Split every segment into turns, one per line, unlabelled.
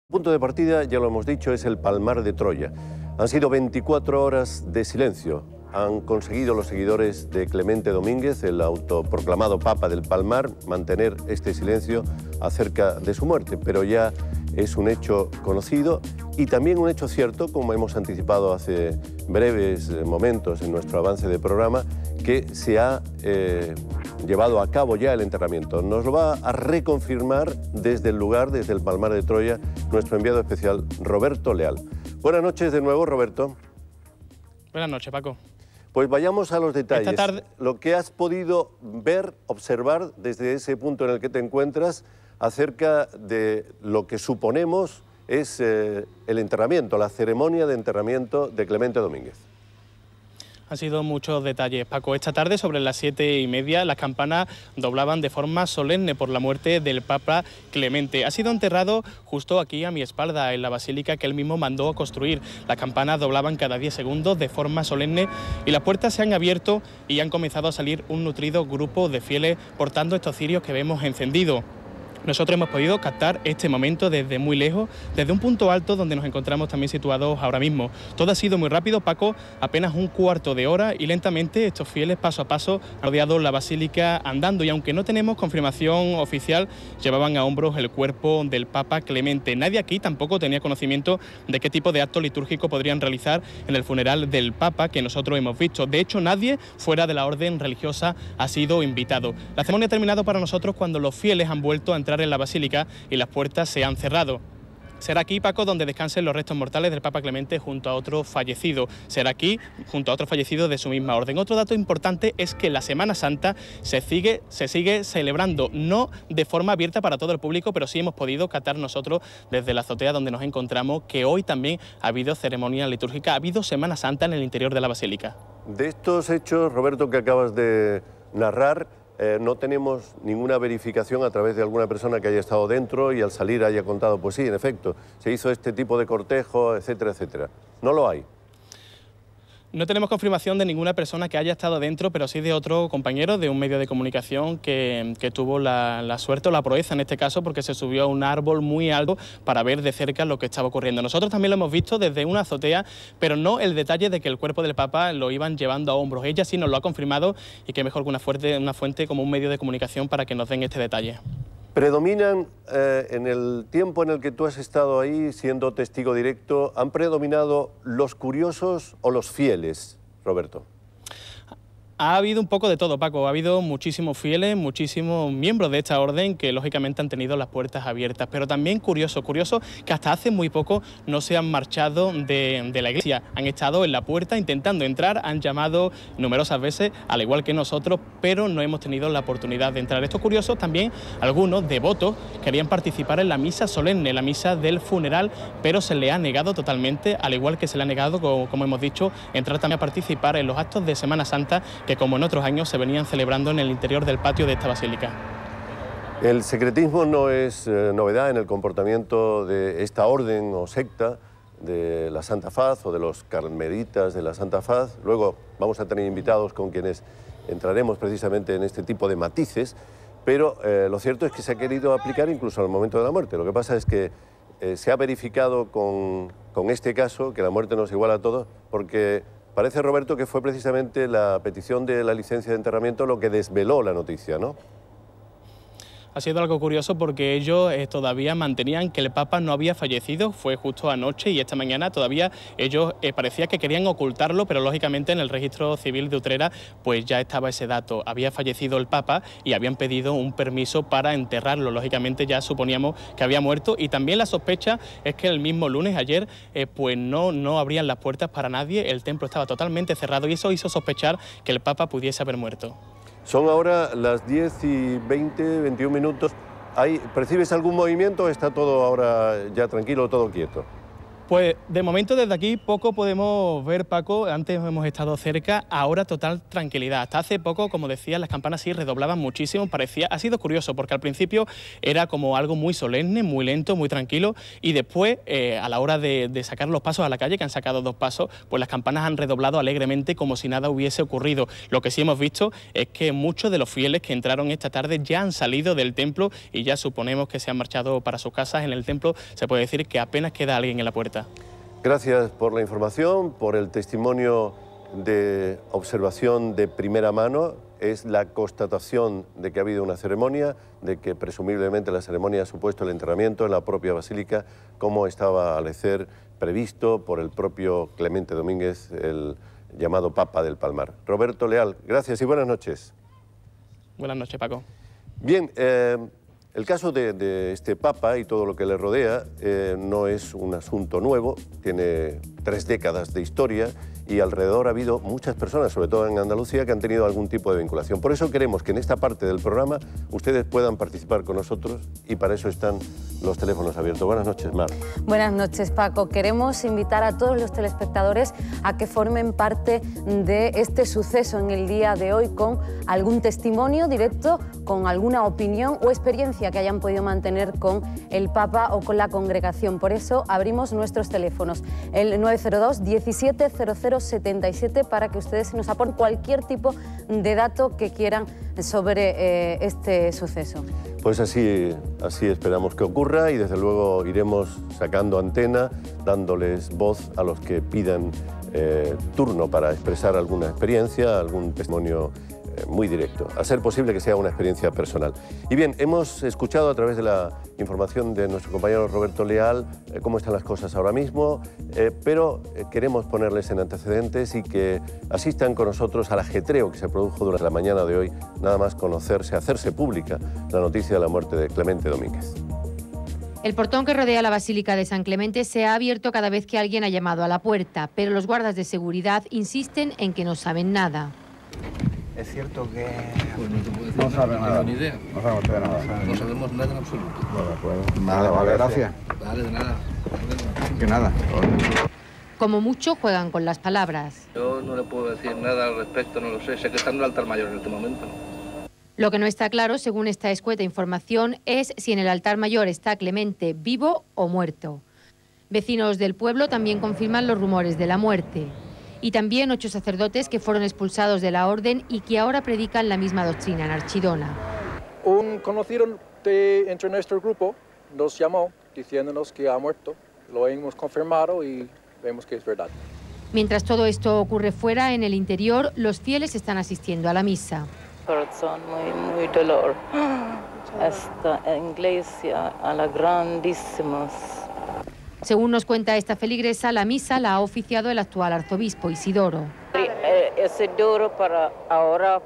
Punto de partida, ya lo hemos dicho, es el Palmar de Troya. Han sido 24 horas de silencio. Han conseguido los seguidores de Clemente Domínguez, el autoproclamado Papa del Palmar, mantener este silencio acerca de su muerte, pero ya es un hecho conocido y también un hecho cierto, como hemos anticipado hace breves momentos en nuestro avance de programa, que se ha llevado a cabo ya el enterramiento. Nos lo va a reconfirmar desde el lugar, desde el Palmar de Troya, nuestro enviado especial Roberto Leal. Buenas noches de nuevo, Roberto.
Buenas noches, Paco.
Pues vayamos a los detalles.
Esta tarde...
Lo que has podido ver, observar desde ese punto en el que te encuentras acerca de lo que suponemos es el enterramiento, la ceremonia de enterramiento de Clemente Domínguez.
Han sido muchos detalles, Paco. Esta tarde, sobre las 7:30, las campanas doblaban de forma solemne por la muerte del Papa Clemente. Ha sido enterrado justo aquí a mi espalda, en la basílica que él mismo mandó a construir. Las campanas doblaban cada 10 segundos de forma solemne y las puertas se han abierto y han comenzado a salir un nutrido grupo de fieles portando estos cirios que vemos encendidos. Nosotros hemos podido captar este momento desde muy lejos, desde un punto alto donde nos encontramos también situados ahora mismo. Todo ha sido muy rápido, Paco, apenas un cuarto de hora y lentamente estos fieles paso a paso han rodeado la basílica andando y aunque no tenemos confirmación oficial, llevaban a hombros el cuerpo del Papa Clemente. Nadie aquí tampoco tenía conocimiento de qué tipo de acto litúrgico podrían realizar en el funeral del Papa que nosotros hemos visto. De hecho, nadie fuera de la orden religiosa ha sido invitado. La ceremonia ha terminado para nosotros cuando los fieles han vuelto a entrar en la basílica y las puertas se han cerrado. Será aquí, Paco, donde descansen los restos mortales del Papa Clemente junto a otro fallecido. Será aquí junto a otro fallecido de su misma orden. Otro dato importante es que la Semana Santa se sigue celebrando, no de forma abierta para todo el público, pero sí hemos podido captar nosotros desde la azotea donde nos encontramos que hoy también ha habido ceremonia litúrgica, ha habido Semana Santa en el interior de la basílica.
De estos hechos, Roberto, que acabas de narrar, no tenemos ninguna verificación a través de alguna persona que haya estado dentro y al salir haya contado, pues sí, en efecto, se hizo este tipo de cortejo, etcétera, etcétera. No lo hay.
No tenemos confirmación de ninguna persona que haya estado dentro, pero sí de otro compañero de un medio de comunicación que tuvo la suerte o la proeza en este caso porque se subió a un árbol muy alto para ver de cerca lo que estaba ocurriendo. Nosotros también lo hemos visto desde una azotea, pero no el detalle de que el cuerpo del Papa lo iban llevando a hombros. Ella sí nos lo ha confirmado y qué mejor que una fuente como un medio de comunicación para que nos den este detalle.
Predominan, en el tiempo en el que tú has estado ahí siendo testigo directo, ¿han predominado los curiosos o los fieles, Roberto?
Ha habido un poco de todo, Paco. Ha habido muchísimos fieles, muchísimos miembros de esta orden que lógicamente han tenido las puertas abiertas, pero también curioso que hasta hace muy poco no se han marchado de la iglesia. Han estado en la puerta intentando entrar, han llamado numerosas veces, al igual que nosotros, pero no hemos tenido la oportunidad de entrar. Estos curiosos también, algunos devotos, querían participar en la misa solemne, la misa del funeral, pero se le ha negado totalmente, al igual que se le ha negado, como hemos dicho, entrar también a participar en los actos de Semana Santa que como en otros años se venían celebrando en el interior del patio de esta basílica.
El secretismo no es novedad en el comportamiento de esta orden o secta de la Santa Faz o de los carmelitas de la Santa Faz. Luego vamos a tener invitados con quienes entraremos precisamente en este tipo de matices, pero lo cierto es que se ha querido aplicar incluso al momento de la muerte. Lo que pasa es que se ha verificado con este caso que la muerte no es igual a todos, porque parece, Roberto, que fue precisamente la petición de la licencia de enterramiento lo que desveló la noticia, ¿no?
Ha sido algo curioso porque ellos todavía mantenían que el Papa no había fallecido, fue justo anoche y esta mañana todavía ellos parecía que querían ocultarlo, pero lógicamente en el registro civil de Utrera pues ya estaba ese dato, había fallecido el Papa y habían pedido un permiso para enterrarlo, lógicamente ya suponíamos que había muerto y también la sospecha es que el mismo lunes, ayer, pues no abrían las puertas para nadie, el templo estaba totalmente cerrado y eso hizo sospechar que el Papa pudiese haber muerto.
Son ahora las 10:20, 21 minutos. ¿Percibes algún movimiento o está todo ahora ya tranquilo, todo quieto?
Pues de momento desde aquí poco podemos ver, Paco. Antes hemos estado cerca, ahora total tranquilidad. Hasta hace poco, como decía, las campanas sí redoblaban muchísimo, parecía. Ha sido curioso porque al principio era como algo muy solemne, muy lento, muy tranquilo, y después a la hora de sacar los pasos a la calle, que han sacado 2 pasos, pues las campanas han redoblado alegremente como si nada hubiese ocurrido. Lo que sí hemos visto es que muchos de los fieles que entraron esta tarde ya han salido del templo y ya suponemos que se han marchado para sus casas. En el templo se puede decir que apenas queda alguien en la puerta.
Gracias por la información, por el testimonio de observación de primera mano. Es la constatación de que ha habido una ceremonia, de que presumiblemente la ceremonia ha supuesto el enterramiento en la propia basílica, como estaba al ser previsto por el propio Clemente Domínguez, el llamado Papa del Palmar. Roberto Leal, gracias y buenas noches.
Buenas noches, Paco.
Bien, el caso de este Papa y todo lo que le rodea no es un asunto nuevo, tiene 3 décadas de historia y alrededor ha habido muchas personas, sobre todo en Andalucía, que han tenido algún tipo de vinculación. Por eso queremos que en esta parte del programa ustedes puedan participar con nosotros y para eso están los teléfonos abiertos. Buenas noches, Mar.
Buenas noches, Paco. Queremos invitar a todos los telespectadores a que formen parte de este suceso en el día de hoy con algún testimonio directo, con alguna opinión o experiencia que hayan podido mantener con el Papa o con la congregación. Por eso abrimos nuestros teléfonos, el 902 17 00 77, para que ustedes nos aporten cualquier tipo de dato que quieran sobre este suceso.
Pues así esperamos que ocurra y desde luego iremos sacando antena, dándoles voz a los que pidan turno para expresar alguna experiencia, algún testimonio muy directo, a ser posible que sea una experiencia personal. Y bien, hemos escuchado a través de la información de nuestro compañero Roberto Leal cómo están las cosas ahora mismo, pero queremos ponerles en antecedentes y que asistan con nosotros al ajetreo que se produjo durante la mañana de hoy, nada más conocerse, hacerse pública la noticia de la muerte de Clemente Domínguez.
El portón que rodea la Basílica de San Clemente se ha abierto cada vez que alguien ha llamado a la puerta, pero los guardas de seguridad insisten en que no saben nada.
Es cierto que
Pues no sabe nada. Ni idea.
No sabemos nada.
No sabemos nada en absoluto.
Bueno, pues vale, gracias.
Vale, de nada.
Que nada.
Como mucho juegan con las palabras.
Yo no le puedo decir nada al respecto, no lo sé. Sé que está en el altar mayor en este momento.
Lo que no está claro, según esta escueta información, es si en el altar mayor está Clemente vivo o muerto. Vecinos del pueblo también confirman los rumores de la muerte. Y también 8 sacerdotes que fueron expulsados de la orden y que ahora predican la misma doctrina en Archidona.
Un conocido entre nuestro grupo nos llamó diciéndonos que ha muerto. Lo hemos confirmado y vemos que es verdad.
Mientras todo esto ocurre fuera, en el interior, los fieles están asistiendo a la misa.
Corazón muy dolor. Esta iglesia a la grandísimos.
Según nos cuenta esta feligresa, la misa la ha oficiado el actual arzobispo Isidoro.
Isidoro para ahora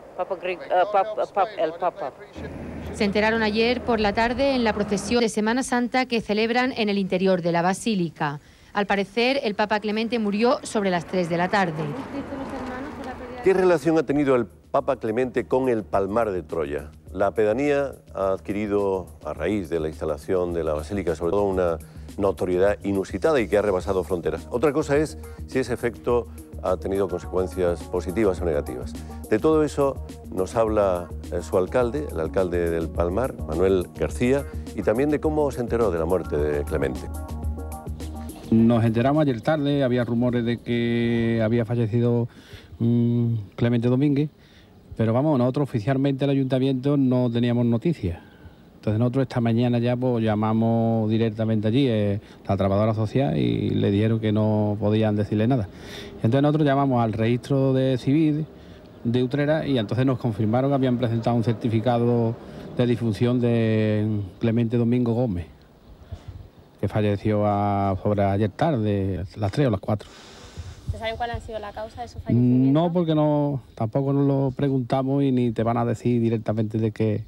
el Papa.
Se enteraron ayer por la tarde en la procesión de Semana Santa que celebran en el interior de la basílica. Al parecer, el Papa Clemente murió sobre las 3 de la tarde.
¿Qué relación ha tenido el Papa Clemente con el Palmar de Troya? La pedanía ha adquirido, a raíz de la instalación de la basílica, sobre todo una notoriedad inusitada y que ha rebasado fronteras. Otra cosa es si ese efecto ha tenido consecuencias positivas o negativas. De todo eso nos habla su alcalde, el alcalde del Palmar, Manuel García, y también de cómo se enteró de la muerte de Clemente.
Nos enteramos ayer tarde, había rumores de que había fallecido Clemente Domínguez, pero vamos, nosotros oficialmente el ayuntamiento no teníamos noticias. Entonces nosotros esta mañana ya pues llamamos directamente allí la trabajadora social y le dijeron que no podían decirle nada. Entonces nosotros llamamos al registro de civil de Utrera y entonces nos confirmaron que habían presentado un certificado de difunción de Clemente Domingo Gómez, que falleció sobre ayer tarde, a las 3 o las 4.
¿Se sabe cuál ha sido la causa de su fallecimiento?
No, porque tampoco nos lo preguntamos y ni te van a decir directamente de qué.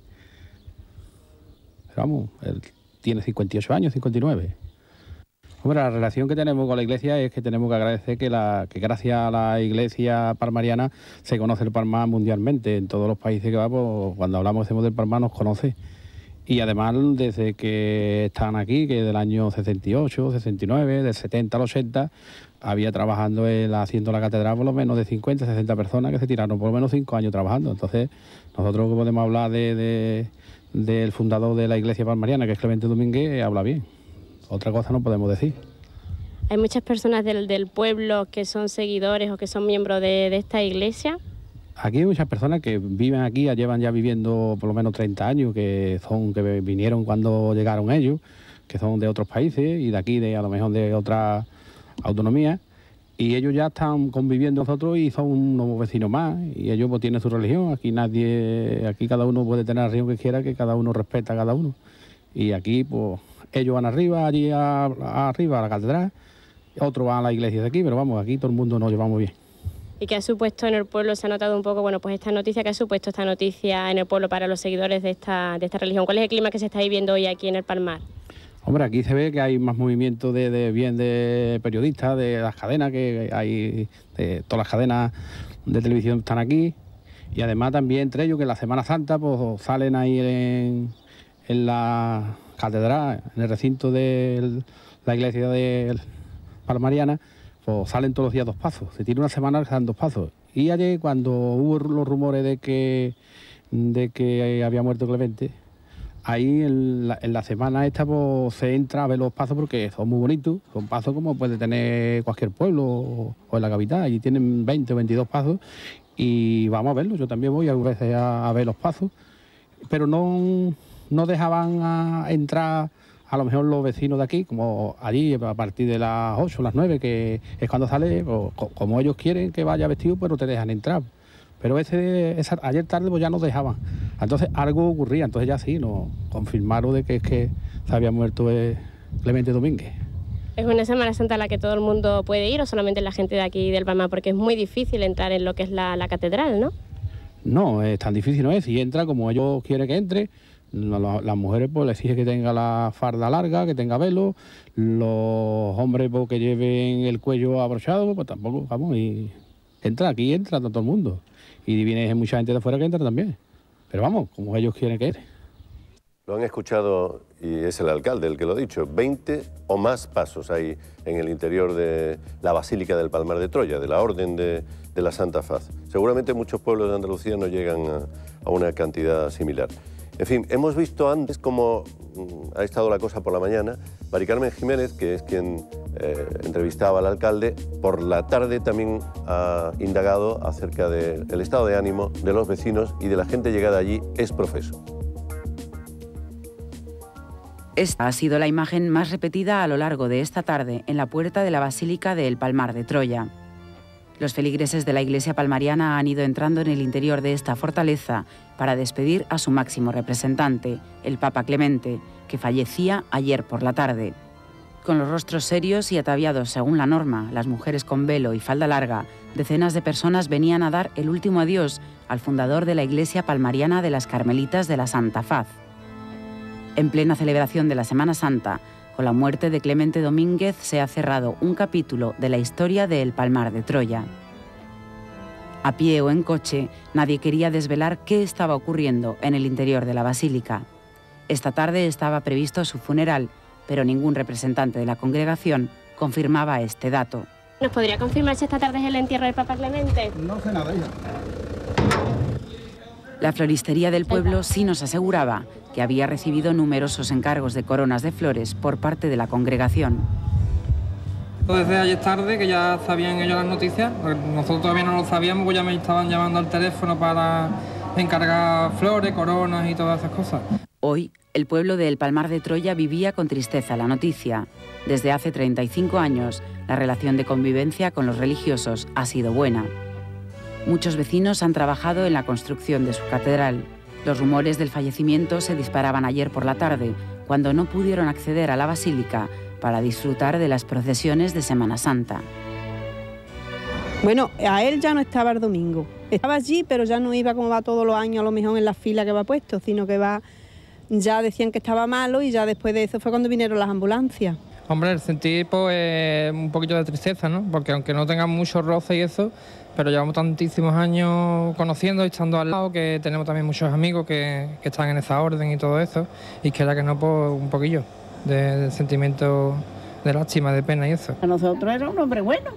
Pero vamos, él tiene 58 años, 59. Hombre, la relación que tenemos con la iglesia es que tenemos que agradecer que gracias a la iglesia palmariana se conoce el Palmar mundialmente. En todos los países que va, pues, cuando hablamos del Palmar nos conoce. Y además, desde que están aquí, que del año 68, 69, del 70 al 80, había trabajando haciendo la catedral por lo menos de 50, 60 personas que se tiraron por lo menos 5 años trabajando. Entonces, nosotros podemos hablar del fundador de la iglesia palmariana, que es Clemente Domínguez, habla bien. Otra cosa no podemos decir.
Hay muchas personas del pueblo que son seguidores o que son miembros de esta iglesia.
Aquí hay muchas personas que viven aquí, llevan ya viviendo por lo menos 30 años, que vinieron cuando llegaron ellos, que son de otros países y de aquí, a lo mejor de otras autonomías, y ellos ya están conviviendo con nosotros y son unos vecinos más, y ellos pues tienen su religión. Aquí cada uno puede tener la religión que quiera, que cada uno respeta a cada uno. Y aquí pues ellos van arriba, allí arriba a la catedral, otros van a la iglesia de aquí, pero vamos, aquí todo el mundo nos llevamos bien.
¿Y qué ha supuesto en el pueblo? Se ha notado un poco, bueno, pues esta noticia, ¿qué ha supuesto esta noticia en el pueblo para los seguidores de esta religión? ¿Cuál es el clima que se está viviendo hoy aquí en el Palmar?
Hombre, aquí se ve que hay más movimiento de periodistas, de las cadenas, que hay de todas las cadenas de televisión están aquí, y además también entre ellos que en la Semana Santa pues salen ahí en la catedral, en el recinto de la iglesia de palmariana, pues salen todos los días 2 pasos. Se tiene una semana que se dan 2 pasos. Y ayer, cuando hubo los rumores de que había muerto Clemente, ahí en la semana esta pues, se entra a ver los pasos porque son muy bonitos. Son pasos como puede tener cualquier pueblo o en la capital. Allí tienen 20 o 22 pasos y vamos a verlos. Yo también voy a veces a ver los pasos, pero no dejaban entrar a lo mejor los vecinos de aquí, como allí a partir de las 8 o las 9, que es cuando sale, pues, como ellos quieren que vaya vestido, pues no te dejan entrar. Pero ayer tarde pues ya nos dejaban. Entonces algo ocurría, entonces ya sí, nos confirmaron de que es que se había muerto Clemente Domínguez.
¿Es una Semana Santa a la que todo el mundo puede ir o solamente la gente de aquí del Palmar? Porque es muy difícil entrar en lo que es la catedral, ¿no?
No, es tan difícil no es. Si entra como ellos quieren que entre, las mujeres pues les exige que tenga la farda larga, que tenga velo, los hombres pues, que lleven el cuello abrochado, pues tampoco, vamos, y entra todo el mundo. Y viene mucha gente de afuera que entra también. Pero vamos, como ellos quieren que entre.
Lo han escuchado y es el alcalde el que lo ha dicho. 20 o más pasos hay en el interior de la Basílica del Palmar de Troya, de la Orden de la Santa Faz. Seguramente muchos pueblos de Andalucía no llegan a una cantidad similar. En fin, hemos visto antes cómo ha estado la cosa por la mañana. Mari Carmen Jiménez, que es quien entrevistaba al alcalde, por la tarde también ha indagado acerca del estado de ánimo de los vecinos y de la gente llegada allí, es profeso.
Esta ha sido la imagen más repetida a lo largo de esta tarde en la puerta de la Basílica del Palmar de Troya. Los feligreses de la iglesia palmariana han ido entrando en el interior de esta fortaleza para despedir a su máximo representante, el Papa Clemente, que fallecía ayer por la tarde. Con los rostros serios y ataviados según la norma, las mujeres con velo y falda larga, decenas de personas venían a dar el último adiós al fundador de la iglesia palmariana de las Carmelitas de la Santa Faz. En plena celebración de la Semana Santa, con la muerte de Clemente Domínguez se ha cerrado un capítulo de la historia de El Palmar de Troya. A pie o en coche, nadie quería desvelar qué estaba ocurriendo en el interior de la basílica. Esta tarde estaba previsto su funeral, pero ningún representante de la congregación confirmaba este dato.
¿Nos podría confirmar si esta tarde es el entierro del Papa Clemente?
No sé nada, hija.
La floristería del pueblo sí nos aseguraba que había recibido numerosos encargos de coronas de flores por parte de la congregación.
Desde ayer tarde, que ya sabían ellos las noticias, nosotros todavía no lo sabíamos, pues ya me estaban llamando al teléfono para encargar flores, coronas y todas esas cosas.
Hoy, el pueblo de El Palmar de Troya vivía con tristeza la noticia. Desde hace 35 años, la relación de convivencia con los religiosos ha sido buena. Muchos vecinos han trabajado en la construcción de su catedral. Los rumores del fallecimiento se disparaban ayer por la tarde, cuando no pudieron acceder a la basílica para disfrutar de las procesiones de Semana Santa.
Bueno, a él ya no estaba el domingo. Estaba allí, pero ya no iba como va todos los años, a lo mejor en la fila que va puesto, sino que va, ya decían que estaba malo y ya después de eso fue cuando vinieron las ambulancias.
Hombre, el sentir pues un poquito de tristeza, ¿no? Porque aunque no tengan mucho roce y eso, pero llevamos tantísimos años conociendo y estando al lado, que tenemos también muchos amigos que están en esa orden y todo eso, y que era que no, pues un poquillo de sentimiento de lástima, de pena y eso.
A nosotros era un hombre bueno.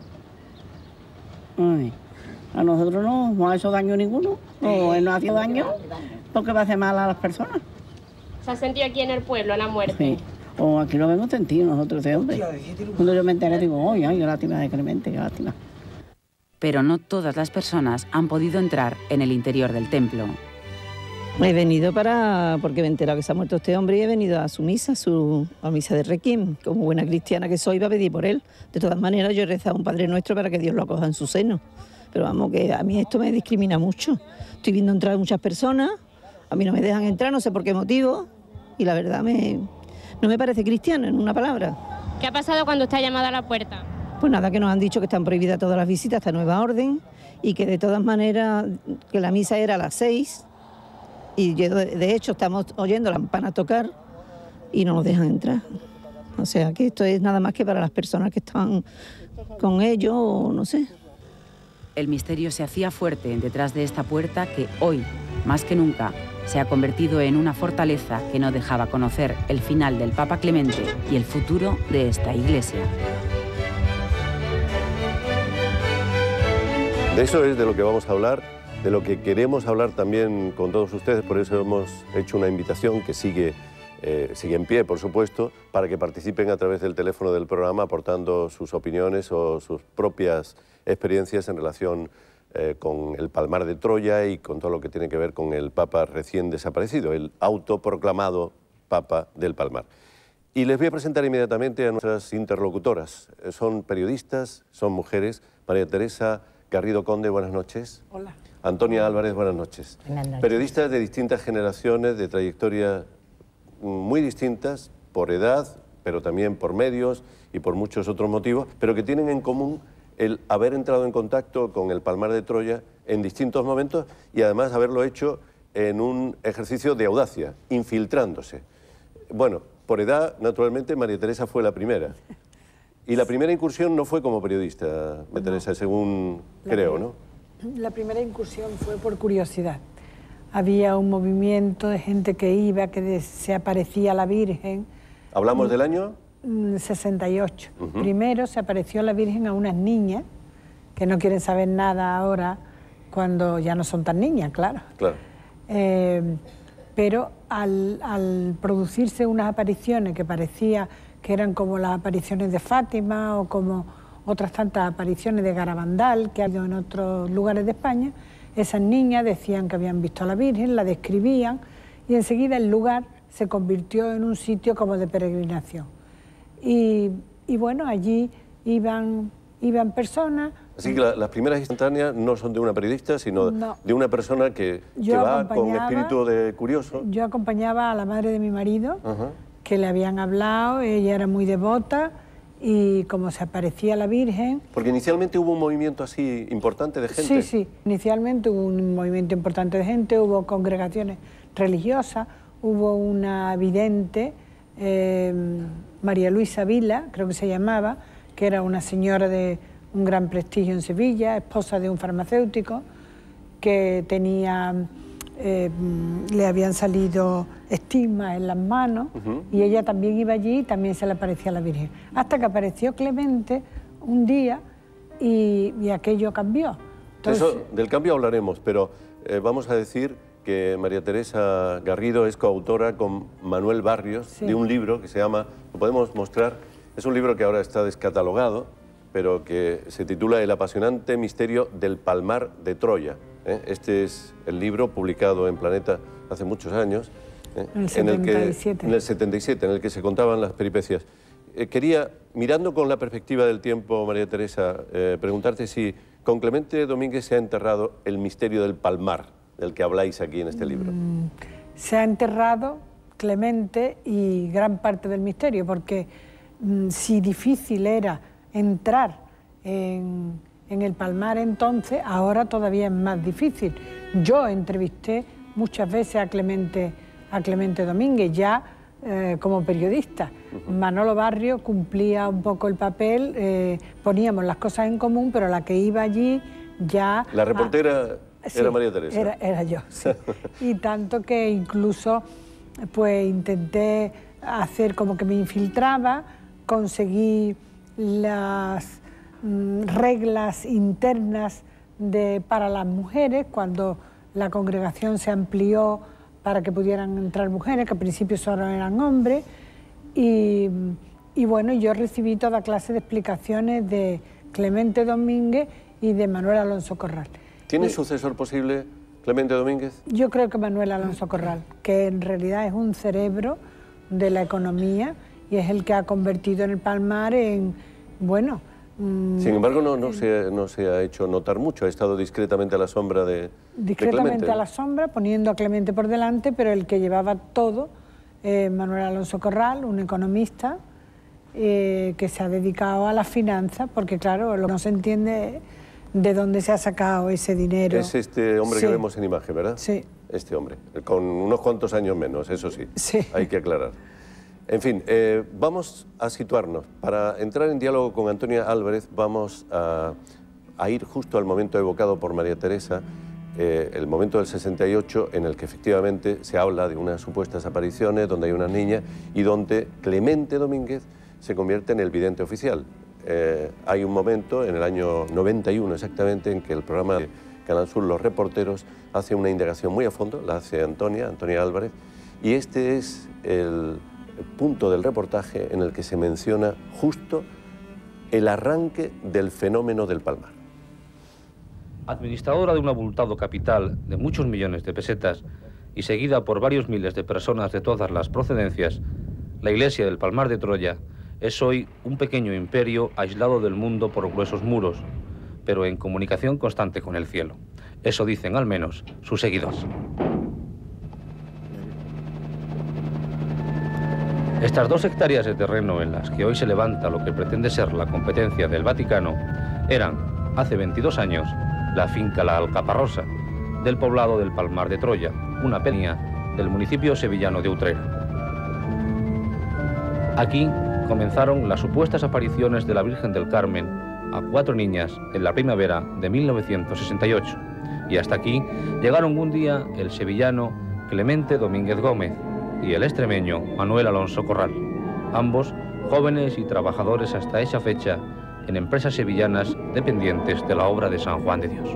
Ay, a nosotros no ha hecho daño ninguno, o él no ha hecho daño porque va a hacer mal a las personas.
¿Se ha sentido aquí en el pueblo a la muerte?
Sí. O aquí lo hemos sentido nosotros de hombre. Cuando yo me enteré digo, ay, qué lástima de Clemente, qué lástima.
Pero no todas las personas han podido entrar en el interior del templo.
He venido porque me he enterado que se ha muerto este hombre y he venido a su misa, a misa de Requiem. Como buena cristiana que soy, iba a pedir por él. De todas maneras, yo he rezado un Padre Nuestro para que Dios lo acoja en su seno. Pero vamos, que a mí esto me discrimina mucho. Estoy viendo entrar muchas personas, a mí no me dejan entrar, no sé por qué motivo, y la verdad no me parece cristiano, en una palabra.
¿Qué ha pasado cuando está llamada a la puerta?
Pues nada, que nos han dicho que están prohibidas todas las visitas hasta nueva orden y que de todas maneras que la misa era a las 6 y de hecho estamos oyendo la campana tocar y no nos dejan entrar. O sea que esto es nada más que para las personas que están con ellos o no sé.
El misterio se hacía fuerte detrás de esta puerta que hoy, más que nunca, se ha convertido en una fortaleza que no dejaba conocer el final del Papa Clemente y el futuro de esta iglesia.
De eso es de lo que vamos a hablar, de lo que queremos hablar también con todos ustedes, por eso hemos hecho una invitación que sigue en pie, por supuesto, para que participen a través del teléfono del programa aportando sus opiniones o sus propias experiencias en relación con el Palmar de Troya y con todo lo que tiene que ver con el Papa recién desaparecido, el autoproclamado Papa del Palmar. Y les voy a presentar inmediatamente a nuestras interlocutoras. Son periodistas, son mujeres. María Teresa Garrido Conde, buenas noches.
Hola.
Antonia Álvarez, buenas noches.
Buenas noches.
Periodistas de distintas generaciones, de trayectorias muy distintas, por edad, pero también por medios y por muchos otros motivos, pero que tienen en común el haber entrado en contacto con el Palmar de Troya en distintos momentos y además haberlo hecho en un ejercicio de audacia, infiltrándose. Bueno, por edad, naturalmente, María Teresa fue la primera. Y la primera incursión no fue como periodista, María Teresa, según creo, ¿no?
La primera incursión fue por curiosidad. Había un movimiento de gente que iba, que se aparecía la Virgen.
¿Hablamos del año?
68. Primero se apareció la Virgen a unas niñas que no quieren saber nada ahora, cuando ya no son tan niñas, claro.
Claro.
Pero al producirse unas apariciones que parecía que eran como las apariciones de Fátima o como otras tantas apariciones de Garabandal que ha habido en otros lugares de España, esas niñas decían que habían visto a la Virgen, la describían y enseguida el lugar se convirtió en un sitio como de peregrinación. Y bueno, allí iban personas.
Así que las primeras instantáneas no son de una periodista, sino de una persona que va con espíritu de curioso.
Yo acompañaba a la madre de mi marido, que le habían hablado, ella era muy devota, y como se aparecía la Virgen...
Porque inicialmente hubo un movimiento así importante de gente.
Sí, inicialmente hubo un movimiento importante de gente, hubo congregaciones religiosas, hubo una vidente, María Luisa Vila, creo que se llamaba, que era una señora de un gran prestigio en Sevilla, esposa de un farmacéutico, que tenía, le habían salido estigmas en las manos, y ella también iba allí y también se le aparecía a la Virgen. Hasta que apareció Clemente un día y aquello cambió.
Entonces, del cambio hablaremos, pero vamos a decir que María Teresa Garrido es coautora con Manuel Barrios de un libro que se llama, lo podemos mostrar, es un libro que ahora está descatalogado, pero que se titula El apasionante misterio del Palmar de Troya. Este es el libro publicado en Planeta hace muchos años,
en el 77.
En el 77, en el que se contaban las peripecias. Quería, mirando con la perspectiva del tiempo, María Teresa, preguntarte si con Clemente Domínguez se ha enterrado el misterio del Palmar, del que habláis aquí en este libro.
Se ha enterrado Clemente y gran parte del misterio, porque si difícil era entrar en el Palmar entonces, ahora todavía es más difícil. Yo entrevisté muchas veces a Clemente Domínguez, ya como periodista. Manolo Barrio cumplía un poco el papel, poníamos las cosas en común, pero la que iba allí ya...
La reportera
sí,
era María Teresa.
Era yo, sí. Y tanto que incluso pues intenté hacer como que me infiltraba, conseguí las reglas internas para las mujeres, cuando la congregación se amplió para que pudieran entrar mujeres, que al principio solo eran hombres, y bueno, yo recibí toda clase de explicaciones de Clemente Domínguez y de Manuel Alonso Corral.
¿Tiene sucesor posible Clemente Domínguez?
Yo creo que Manuel Alonso Corral, que en realidad es un cerebro de la economía y es el que ha convertido en el Palmar en, bueno...
Sin embargo, no se ha hecho notar mucho, ha estado discretamente a la sombra de
discretamente
Clemente.
A la sombra, poniendo a Clemente por delante, pero el que llevaba todo, Manuel Alonso Corral, un economista que se ha dedicado a las finanzas, porque claro, lo que no se entiende de dónde se ha sacado ese dinero.
Es este hombre que vemos en imagen, ¿verdad?
Sí.
Este hombre, con unos cuantos años menos, eso sí, hay que aclarar. En fin, vamos a situarnos. Para entrar en diálogo con Antonia Álvarez vamos a ir justo al momento evocado por María Teresa, el momento del 68, en el que efectivamente se habla de unas supuestas apariciones, donde hay una niña y donde Clemente Domínguez se convierte en el vidente oficial. Hay un momento, en el año 91 exactamente, en que el programa de Canal Sur, Los Reporteros, hace una indagación muy a fondo, la hace Antonia Álvarez, y este es el punto del reportaje en el que se menciona justo el arranque del fenómeno del Palmar.
Administradora de un abultado capital de muchos millones de pesetas y seguida por varios miles de personas de todas las procedencias, la iglesia del Palmar de Troya es hoy un pequeño imperio aislado del mundo por gruesos muros, pero en comunicación constante con el cielo. Eso dicen al menos sus seguidores. Estas 2 hectáreas de terreno en las que hoy se levanta lo que pretende ser la competencia del Vaticano eran, hace 22 años, la finca La Alcaparrosa, del poblado del Palmar de Troya, una pedanía del municipio sevillano de Utrera. Aquí comenzaron las supuestas apariciones de la Virgen del Carmen a 4 niñas en la primavera de 1968, y hasta aquí llegaron un día el sevillano Clemente Domínguez Gómez y el extremeño Manuel Alonso Corral, ambos jóvenes y trabajadores hasta esa fecha en empresas sevillanas dependientes de la obra de San Juan de Dios.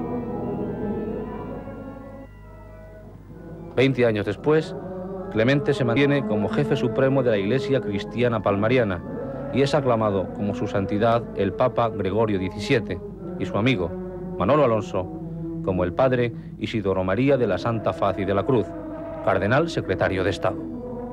20 años después, Clemente se mantiene como jefe supremo de la Iglesia Cristiana Palmariana y es aclamado como su santidad el Papa Gregorio XVII y su amigo, Manolo Alonso, como el padre Isidoro María de la Santa Faz y de la Cruz, cardenal secretario de Estado.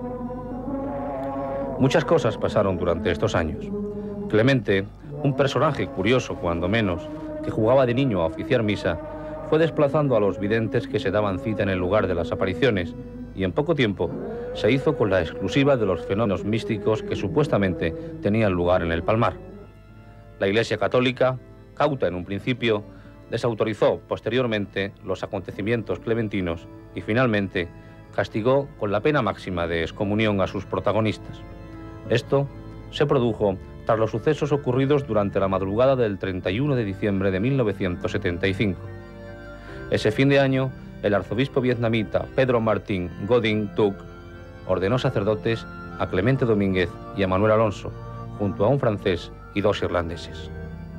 Muchas cosas pasaron durante estos años. Clemente, un personaje curioso cuando menos, que jugaba de niño a oficiar misa, fue desplazando a los videntes que se daban cita en el lugar de las apariciones y en poco tiempo se hizo con la exclusiva de los fenómenos místicos que supuestamente tenían lugar en el Palmar. La Iglesia Católica, cauta en un principio, desautorizó posteriormente los acontecimientos clementinos y finalmente castigó con la pena máxima de excomunión a sus protagonistas. Esto se produjo tras los sucesos ocurridos durante la madrugada del 31 de diciembre de 1975. Ese fin de año, el arzobispo vietnamita Pedro Martín Godin Tuc ordenó sacerdotes a Clemente Domínguez y a Manuel Alonso, junto a un francés y 2 irlandeses.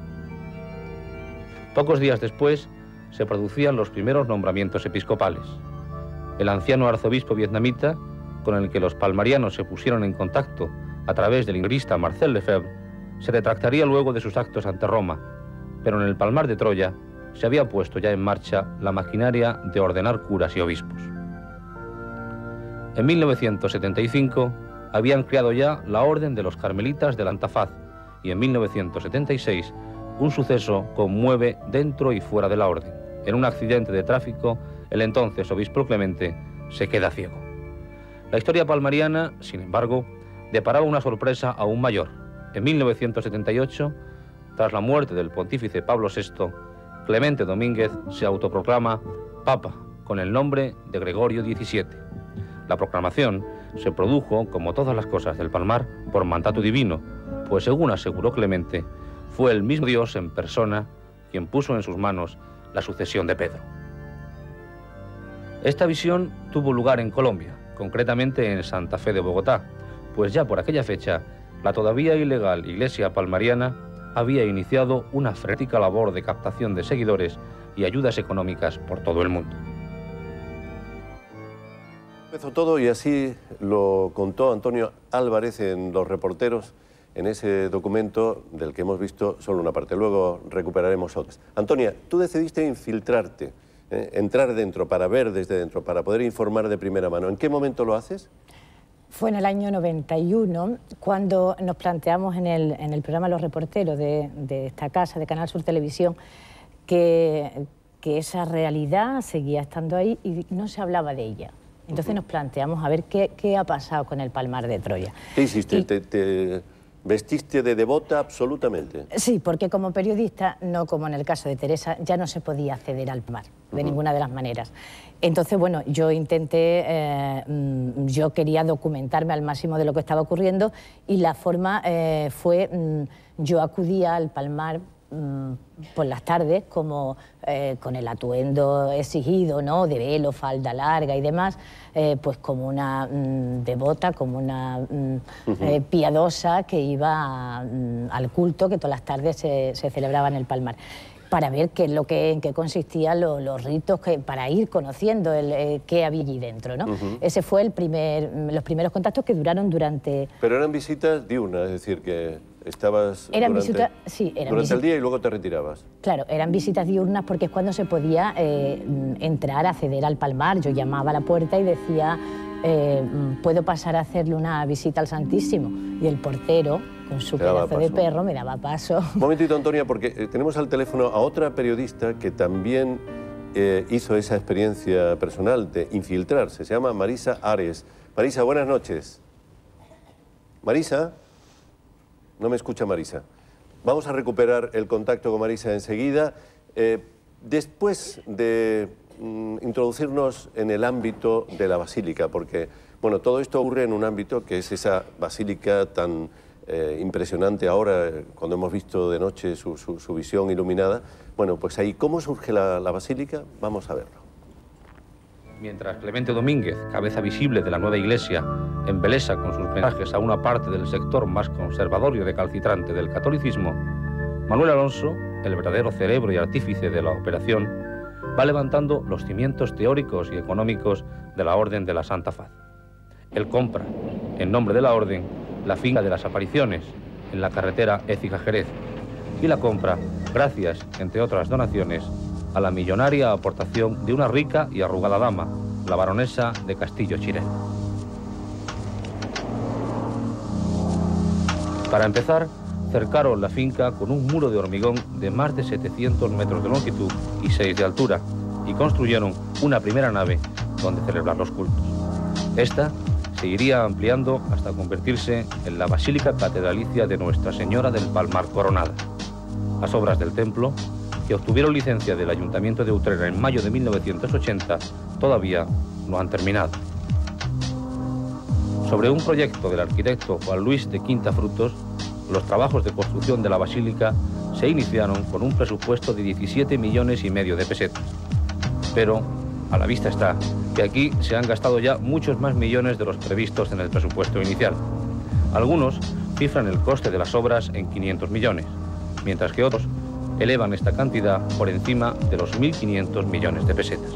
Pocos días después, se producían los primeros nombramientos episcopales. El anciano arzobispo vietnamita, con el que los palmarianos se pusieron en contacto a través del lingüista Marcel Lefebvre, se retractaría luego de sus actos ante Roma, pero en el Palmar de Troya se había puesto ya en marcha la maquinaria de ordenar curas y obispos. En 1975 habían creado ya la Orden de los Carmelitas de la Santa Faz y en 1976 un suceso conmueve dentro y fuera de la orden. En un accidente de tráfico, el entonces obispo Clemente se queda ciego. La historia palmariana, sin embargo, deparaba una sorpresa aún mayor. En 1978, tras la muerte del pontífice Pablo VI, Clemente Domínguez se autoproclama Papa con el nombre de Gregorio XVII. La proclamación se produjo, como todas las cosas del Palmar, por mandato divino, pues según aseguró Clemente, fue el mismo Dios en persona quien puso en sus manos la sucesión de Pedro. Esta visión tuvo lugar en Colombia, concretamente en Santa Fe de Bogotá, pues ya por aquella fecha la todavía ilegal Iglesia Palmariana había iniciado una frenética labor de captación de seguidores y ayudas económicas por todo el mundo.
Empezó todo y así lo contó Antonio Álvarez en Los Reporteros, en ese documento del que hemos visto solo una parte. Luego recuperaremos otras. Antonia, tú decidiste infiltrarte, entrar dentro para ver desde dentro, para poder informar de primera mano. ¿En qué momento lo haces?
Fue en el año 91, cuando nos planteamos en el programa Los Reporteros de esta casa, de Canal Sur Televisión, que esa realidad seguía estando ahí y no se hablaba de ella. Entonces nos planteamos a ver qué ha pasado con el Palmar de Troya.
¿Qué hiciste? ¿Te vestiste de devota absolutamente?
Sí, porque como periodista, no como en el caso de Teresa, ya no se podía acceder al Palmar, de ninguna de las maneras. Entonces, bueno, yo intenté, yo quería documentarme al máximo de lo que estaba ocurriendo y la forma fue, yo acudía al Palmar por las tardes, como con el atuendo exigido, ¿no?, de velo, falda larga y demás, pues como una devota, como una piadosa que iba al culto que todas las tardes se celebraba en el Palmar, para ver en qué consistían los ritos, para ir conociendo qué había allí dentro, ¿no? Ese fue los primeros contactos que duraron durante...
Pero eran visitas diurnas, es decir, que estabas durante el día y luego te retirabas.
Claro, eran visitas diurnas porque es cuando se podía entrar, acceder al Palmar. Yo llamaba a la puerta y decía, ¿puedo pasar a hacerle una visita al Santísimo? Y el portero, con su pedazo de perro, me daba paso.
Un momentito, Antonia, porque tenemos al teléfono a otra periodista que también hizo esa experiencia personal de infiltrarse. Se llama Marisa Ares. Marisa, buenas noches. Marisa. No me escucha Marisa. Vamos a recuperar el contacto con Marisa enseguida. Después de introducirnos en el ámbito de la basílica, porque bueno, todo esto ocurre en un ámbito que es esa basílica tan impresionante ahora, cuando hemos visto de noche su visión iluminada. Bueno, pues ahí, ¿cómo surge la basílica? Vamos a verlo.
Mientras Clemente Domínguez, cabeza visible de la nueva iglesia, embelesa con sus mensajes a una parte del sector más conservador y recalcitrante del catolicismo, Manuel Alonso, el verdadero cerebro y artífice de la operación, va levantando los cimientos teóricos y económicos de la Orden de la Santa Faz. Él compra, en nombre de la Orden, la finca de las Apariciones, en la carretera Écija-Jerez, y la compra gracias, entre otras donaciones, a la millonaria aportación de una rica y arrugada dama, la baronesa de Castillo-Chirel. Para empezar, cercaron la finca con un muro de hormigón de más de 700 metros de longitud y 6 de altura, y construyeron una primera nave donde celebrar los cultos. Esta se iría ampliando hasta convertirse en la Basílica Catedralicia de Nuestra Señora del Palmar Coronada. Las obras del templo, que obtuvieron licencia del Ayuntamiento de Utrera en mayo de 1980, todavía no han terminado. Sobre un proyecto del arquitecto Juan Luis de Quinta Frutos, los trabajos de construcción de la basílica se iniciaron con un presupuesto de 17,5 millones de pesetas. Pero a la vista está que aquí se han gastado ya muchos más millones de los previstos en el presupuesto inicial. Algunos cifran el coste de las obras en 500 millones, mientras que otros elevan esta cantidad por encima de los 1.500 millones de pesetas.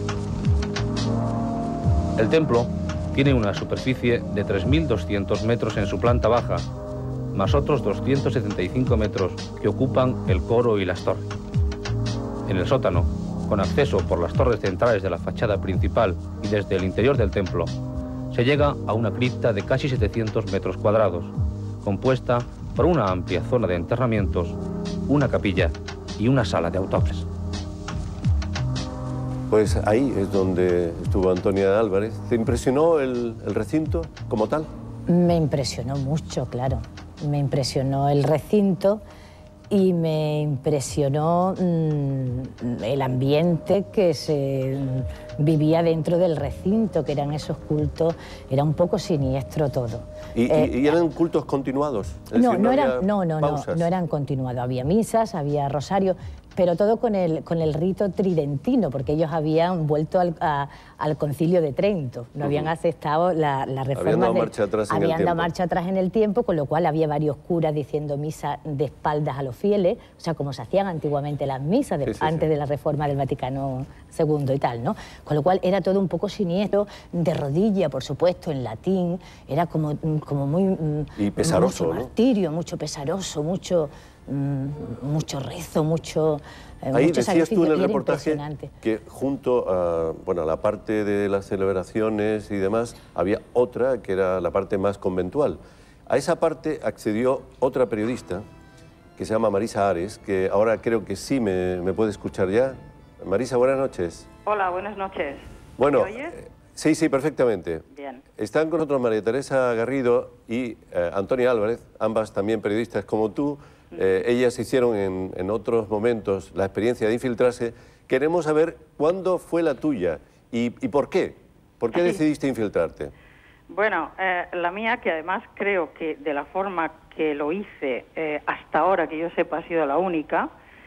El templo tiene una superficie de 3.200 metros en su planta baja, más otros 275 metros que ocupan el coro y las torres. En el sótano, con acceso por las torres centrales de la fachada principal y desde el interior del templo, se llega a una cripta de casi 700 metros cuadrados, compuesta por una amplia zona de enterramientos, una capilla y una sala de autópsias.
Pues ahí es donde estuvo Antonia Álvarez. ¿Te impresionó el recinto como tal?
Me impresionó mucho, claro. Me impresionó el recinto y me impresionó el ambiente que se vivía dentro del recinto, que eran esos cultos, era un poco siniestro todo.
¿Y eran cultos continuados? Es
No,
decir,
no eran continuados, había misas, había rosario, pero todo con el rito tridentino, porque ellos habían vuelto al Concilio de Trento, no habían aceptado la reforma. Habían dado marcha atrás en el tiempo, con lo cual había varios curas diciendo misa de espaldas a los fieles, o sea, como se hacían antiguamente las misas, antes de la reforma del Vaticano II y tal, ¿no? Con lo cual era todo un poco siniestro, de rodilla, por supuesto, en latín, era como muy...
Y pesaroso,
mucho martirio, mucho pesaroso, mucho rezo, mucho
Ahí decías tú en el reportaje que junto a la parte de las celebraciones y demás, había otra que era la parte más conventual. A esa parte accedió otra periodista que se llama Marisa Ares, que ahora creo que sí me puede escuchar ya. Marisa, buenas noches.
Hola, buenas noches.
Bueno,
¿me oyes?
Sí, perfectamente.
Bien.
Están con nosotros María Teresa Garrido y Antonia Álvarez, ambas también periodistas como tú. Ellas hicieron en otros momentos la experiencia de infiltrarse. Queremos saber cuándo fue la tuya y por qué. ¿Por qué decidiste infiltrarte?
Bueno, la mía, que además creo que de la forma que lo hice hasta ahora, que yo sepa, ha sido la única,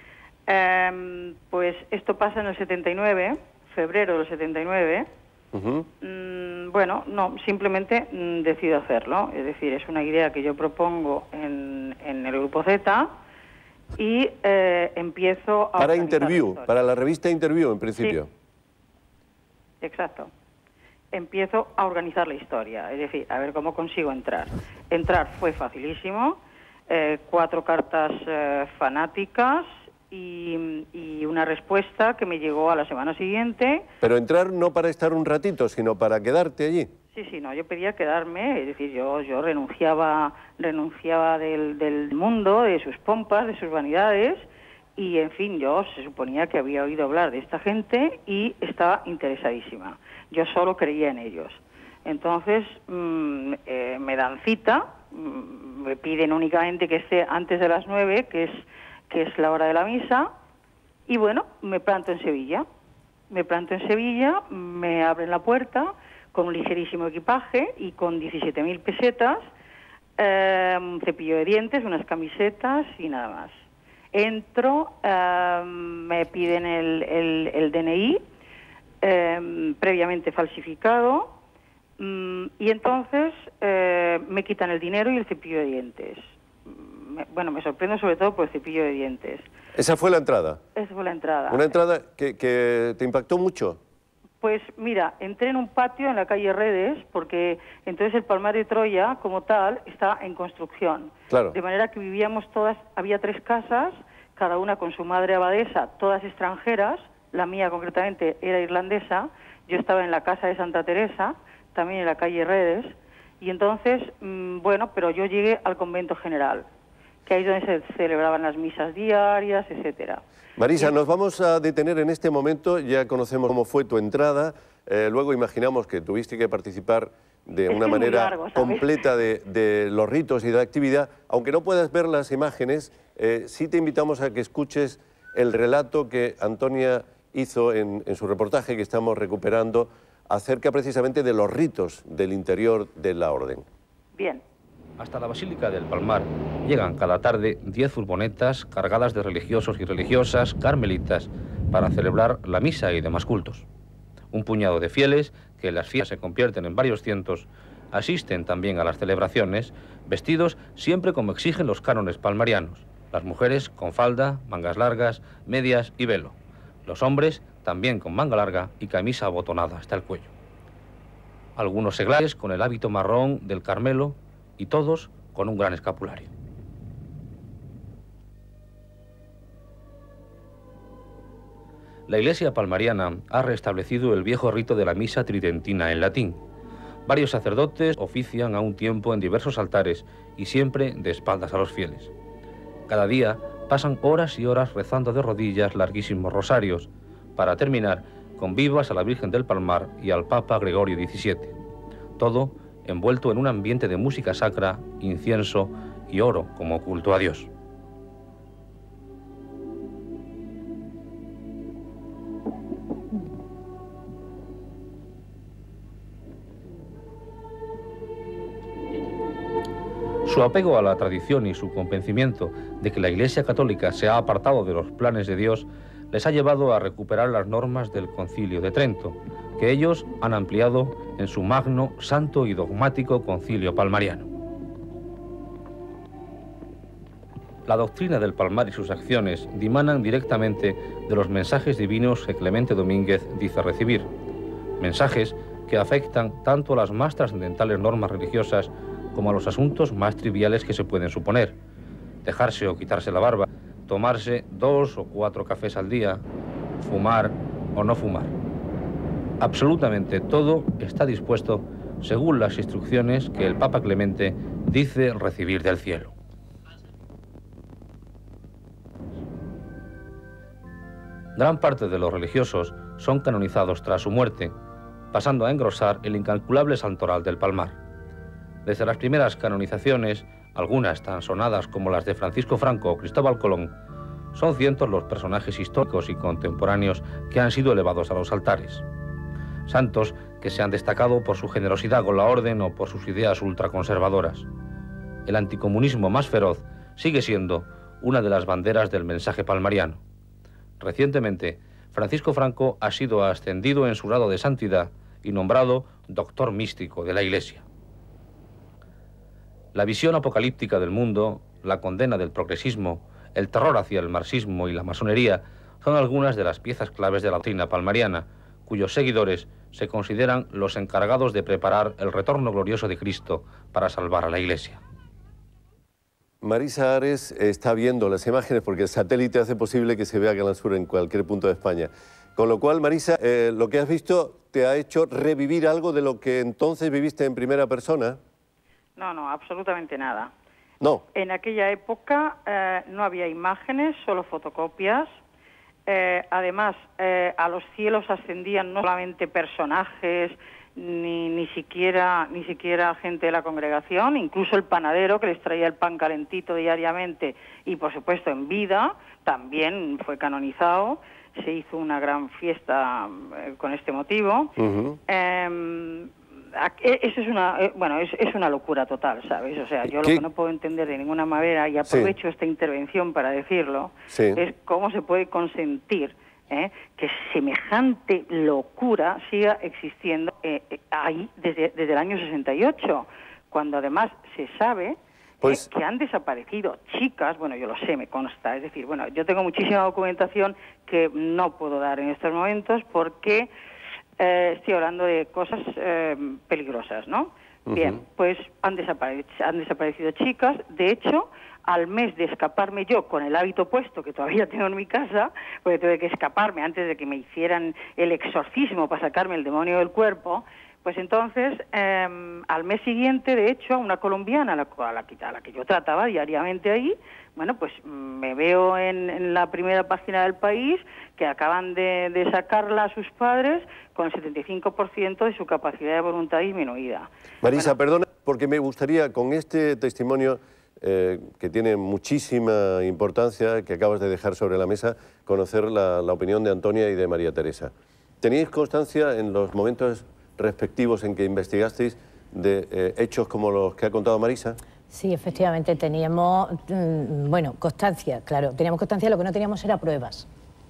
pues esto pasa en el 79, febrero del 79. Bueno, no, simplemente decido hacerlo. Es decir, es una idea que yo propongo en el Grupo Z y empiezo a...
Para Interview, para la revista Interview, en principio.
Sí. Exacto. Empiezo a organizar la historia, es decir, a ver cómo consigo entrar. Entrar fue facilísimo, 4 cartas fanáticas y una respuesta que me llegó a la semana siguiente.
Pero entrar no para estar un ratito, sino para quedarte allí.
Sí, no, yo pedía quedarme, es decir, yo renunciaba del mundo, de sus pompas, de sus vanidades, y en fin, yo se suponía que había oído hablar de esta gente y estaba interesadísima. Yo solo creía en ellos. Entonces me dan cita, me piden únicamente que esté antes de las 9, que es la hora de la misa, y bueno, me planto en Sevilla. Me abren la puerta con un ligerísimo equipaje y con 17.000 pesetas, un cepillo de dientes, unas camisetas y nada más. Entro, me piden el DNI, previamente falsificado, y entonces me quitan el dinero y el cepillo de dientes. Me sorprendo sobre todo por el cepillo de dientes.
¿Esa fue la entrada?
Esa fue la entrada.
¿Una entrada que te impactó mucho?
Pues mira, entré en un patio en la calle Redes, porque entonces el Palmar de Troya, como tal, está en construcción.
Claro.
De manera que vivíamos todas, había 3 casas, cada una con su madre abadesa, todas extranjeras. La mía concretamente era irlandesa. Yo estaba en la casa de Santa Teresa, también en la calle Redes. Y entonces, pero yo llegué al convento general, que ahí es donde se celebraban las misas diarias, etcétera.
Marisa, nos vamos a detener en este momento. Ya conocemos cómo fue tu entrada. Luego imaginamos que tuviste que participar de una manera completa de los ritos y de la actividad. Aunque no puedas ver las imágenes, sí te invitamos a que escuches el relato que Antonia hizo en su reportaje que estamos recuperando acerca precisamente de los ritos del interior de la orden.
Bien.
Hasta la Basílica del Palmar llegan cada tarde 10 furgonetas cargadas de religiosos y religiosas carmelitas para celebrar la misa y demás cultos. Un puñado de fieles, que en las fiestas se convierten en varios cientos, asisten también a las celebraciones, vestidos siempre como exigen los cánones palmarianos. Las mujeres con falda, mangas largas, medias y velo. Los hombres también con manga larga y camisa abotonada hasta el cuello. Algunos seglares con el hábito marrón del Carmelo y todos con un gran escapulario. La Iglesia palmariana ha restablecido el viejo rito de la misa tridentina en latín. Varios sacerdotes ofician a un tiempo en diversos altares y siempre de espaldas a los fieles. Cada día pasan horas y horas rezando de rodillas larguísimos rosarios, para terminar con vivas a la Virgen del Palmar y al Papa Gregorio XVII. Todo envuelto en un ambiente de música sacra, incienso y oro como culto a Dios. Su apego a la tradición y su convencimiento de que la Iglesia Católica se ha apartado de los planes de Dios les ha llevado a recuperar las normas del Concilio de Trento, que ellos han ampliado en su magno, santo y dogmático Concilio Palmariano. La doctrina del Palmar y sus acciones dimanan directamente de los mensajes divinos que Clemente Domínguez dice recibir, mensajes que afectan tanto a las más trascendentales normas religiosas como a los asuntos más triviales que se pueden suponer: dejarse o quitarse la barba, tomarse 2 o 4 cafés al día, fumar o no fumar. Absolutamente todo está dispuesto según las instrucciones que el Papa Clemente dice recibir del cielo. Gran parte de los religiosos son canonizados tras su muerte, pasando a engrosar el incalculable santoral del Palmar. Desde las primeras canonizaciones, algunas tan sonadas como las de Francisco Franco o Cristóbal Colón, son cientos los personajes históricos y contemporáneos que han sido elevados a los altares. Santos que se han destacado por su generosidad con la orden o por sus ideas ultraconservadoras. El anticomunismo más feroz sigue siendo una de las banderas del mensaje palmariano. Recientemente, Francisco Franco ha sido ascendido en su grado de santidad y nombrado doctor místico de la Iglesia. La visión apocalíptica del mundo, la condena del progresismo, el terror hacia el marxismo y la masonería son algunas de las piezas claves de la doctrina palmariana, cuyos seguidores se consideran los encargados de preparar el retorno glorioso de Cristo para salvar a la Iglesia.
Marisa Ares está viendo las imágenes porque el satélite hace posible que se vea Canal Sur en cualquier punto de España. Con lo cual, Marisa, lo que has visto te ha hecho revivir algo de lo que entonces viviste en primera persona.
No, absolutamente nada.
No.
En aquella época no había imágenes, solo fotocopias. Además, a los cielos ascendían no solamente personajes, ni siquiera gente de la congregación, incluso el panadero que les traía el pan calentito diariamente y, por supuesto, en vida, también fue canonizado. Se hizo una gran fiesta con este motivo. Eso es una locura total, ¿sabes? O sea, yo lo que no puedo entender de ninguna manera, y aprovecho esta intervención para decirlo, es cómo se puede consentir que semejante locura siga existiendo ahí desde el año 68, cuando además se sabe que han desaparecido chicas, bueno, yo lo sé, me consta, es decir, bueno, yo tengo muchísima documentación que no puedo dar en estos momentos porque estoy hablando de cosas peligrosas, ¿no? Bien, pues han desaparecido chicas. De hecho, al mes de escaparme yo con el hábito puesto, que todavía tengo en mi casa, porque tuve que escaparme antes de que me hicieran el exorcismo para sacarme el demonio del cuerpo, pues entonces, al mes siguiente, de hecho, a una colombiana a la que yo trataba diariamente ahí, bueno, pues me veo en la primera página del País que acaban de sacarla a sus padres con el 75% de su capacidad de voluntad disminuida.
Marisa, perdona, porque me gustaría, con este testimonio que tiene muchísima importancia, que acabas de dejar sobre la mesa, conocer la opinión de Antonia y de María Teresa. ¿Teníais constancia en los momentos respectivos en que investigasteis de hechos como los que ha contado Marisa?
Sí, efectivamente, teníamos, constancia, claro. Teníamos constancia, lo que no teníamos era pruebas.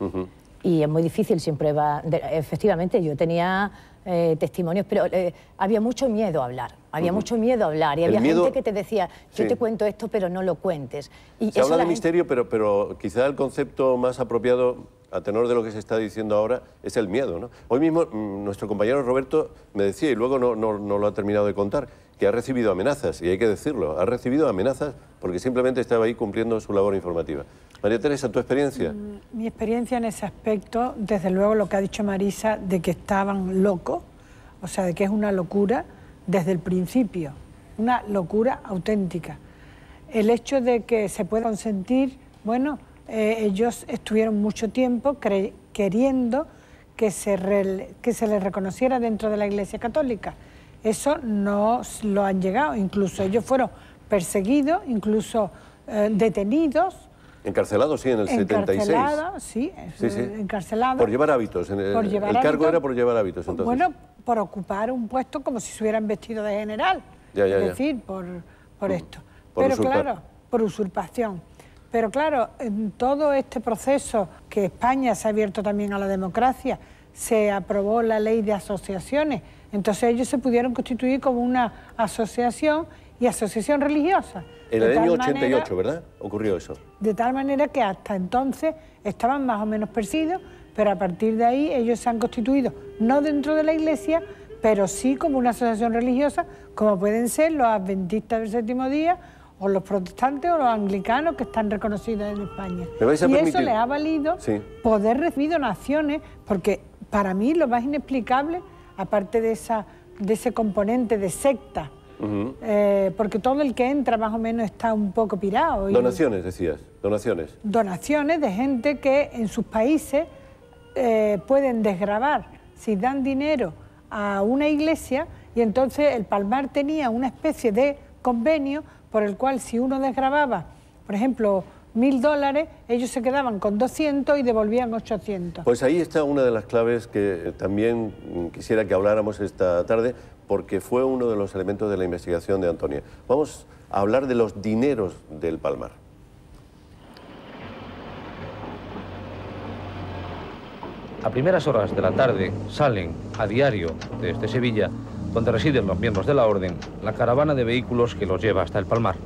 Y es muy difícil sin pruebas. Efectivamente, yo tenía testimonios, pero había mucho miedo a hablar. Había mucho miedo a hablar. Y había gente que te decía, yo te cuento esto, pero no lo cuentes. Y
se habla de misterio, pero quizá el concepto más apropiado, a tenor de lo que se está diciendo ahora, es el miedo, ¿no? Hoy mismo nuestro compañero Roberto me decía, y luego no lo ha terminado de contar, que ha recibido amenazas, y hay que decirlo, ha recibido amenazas porque simplemente estaba ahí cumpliendo su labor informativa. María Teresa, ¿tu experiencia?
Mi experiencia en ese aspecto, desde luego lo que ha dicho Marisa, de que estaban locos, o sea, de que es una locura desde el principio, una locura auténtica. El hecho de que se pueda consentir, bueno, ellos estuvieron mucho tiempo queriendo que se les reconociera dentro de la Iglesia Católica. Eso no lo han llegado, incluso ellos fueron perseguidos, incluso detenidos.
Encarcelados, sí, en el 76.
Encarcelados, sí, encarcelados.
Por llevar hábitos. El cargo era por llevar hábitos, entonces.
Bueno, por ocupar un puesto como si se hubieran vestido de general. Es decir, por esto. Pero claro, por usurpación. Pero claro, en todo este proceso que España se ha abierto también a la democracia, se aprobó la ley de asociaciones, entonces ellos se pudieron constituir como una asociación y asociación religiosa.
En el año 88, ¿verdad? Ocurrió eso.
De tal manera que hasta entonces estaban más o menos perseguidos, pero a partir de ahí ellos se han constituido, no dentro de la Iglesia, pero sí como una asociación religiosa, como pueden ser los adventistas del séptimo día, o los protestantes o los anglicanos que están reconocidos en España. Y eso les ha valido poder recibir donaciones, porque para mí lo más inexplicable, aparte de ese componente de secta, porque todo el que entra más o menos está un poco pirado.
Donaciones, decías, donaciones.
Donaciones de gente que en sus países pueden desgravar si dan dinero a una iglesia, y entonces el Palmar tenía una especie de convenio por el cual si uno desgravaba, por ejemplo, $1000, ellos se quedaban con 200 y devolvían 800.
Pues ahí está una de las claves que también quisiera que habláramos esta tarde, porque fue uno de los elementos de la investigación de Antonia. Vamos a hablar de los dineros del Palmar.
A primeras horas de la tarde salen a diario desde Sevilla, donde residen los miembros de la Orden, la caravana de vehículos que los lleva hasta el Palmar.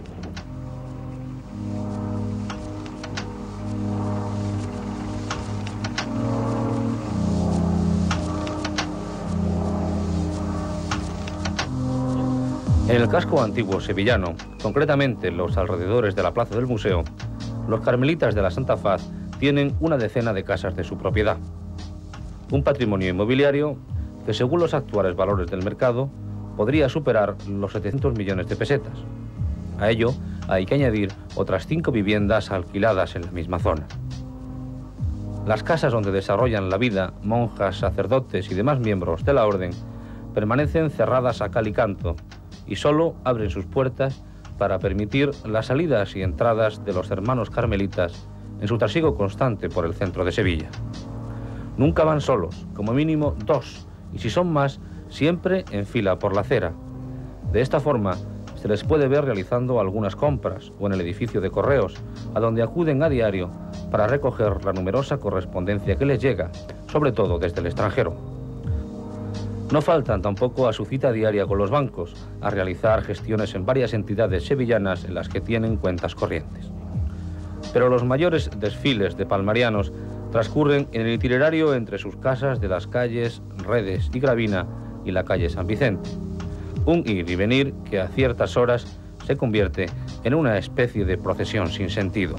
En el casco antiguo sevillano, concretamente en los alrededores de la plaza del museo, los carmelitas de la Santa Faz tienen una decena de casas de su propiedad. Un patrimonio inmobiliario que, según los actuales valores del mercado, podría superar los 700 millones de pesetas. A ello hay que añadir otras 5 viviendas alquiladas en la misma zona. Las casas donde desarrollan la vida monjas, sacerdotes y demás miembros de la orden permanecen cerradas a cal y canto y solo abren sus puertas para permitir las salidas y entradas de los hermanos carmelitas en su trasiego constante por el centro de Sevilla. Nunca van solos, como mínimo 2, y si son más, siempre en fila por la acera. De esta forma, se les puede ver realizando algunas compras o en el edificio de correos, a donde acuden a diario para recoger la numerosa correspondencia que les llega, sobre todo desde el extranjero. No faltan tampoco a su cita diaria con los bancos, a realizar gestiones en varias entidades sevillanas en las que tienen cuentas corrientes. Pero los mayores desfiles de palmarianos transcurren en el itinerario entre sus casas de las calles Redes y Gravina y la calle San Vicente. Un ir y venir que a ciertas horas se convierte en una especie de procesión sin sentido.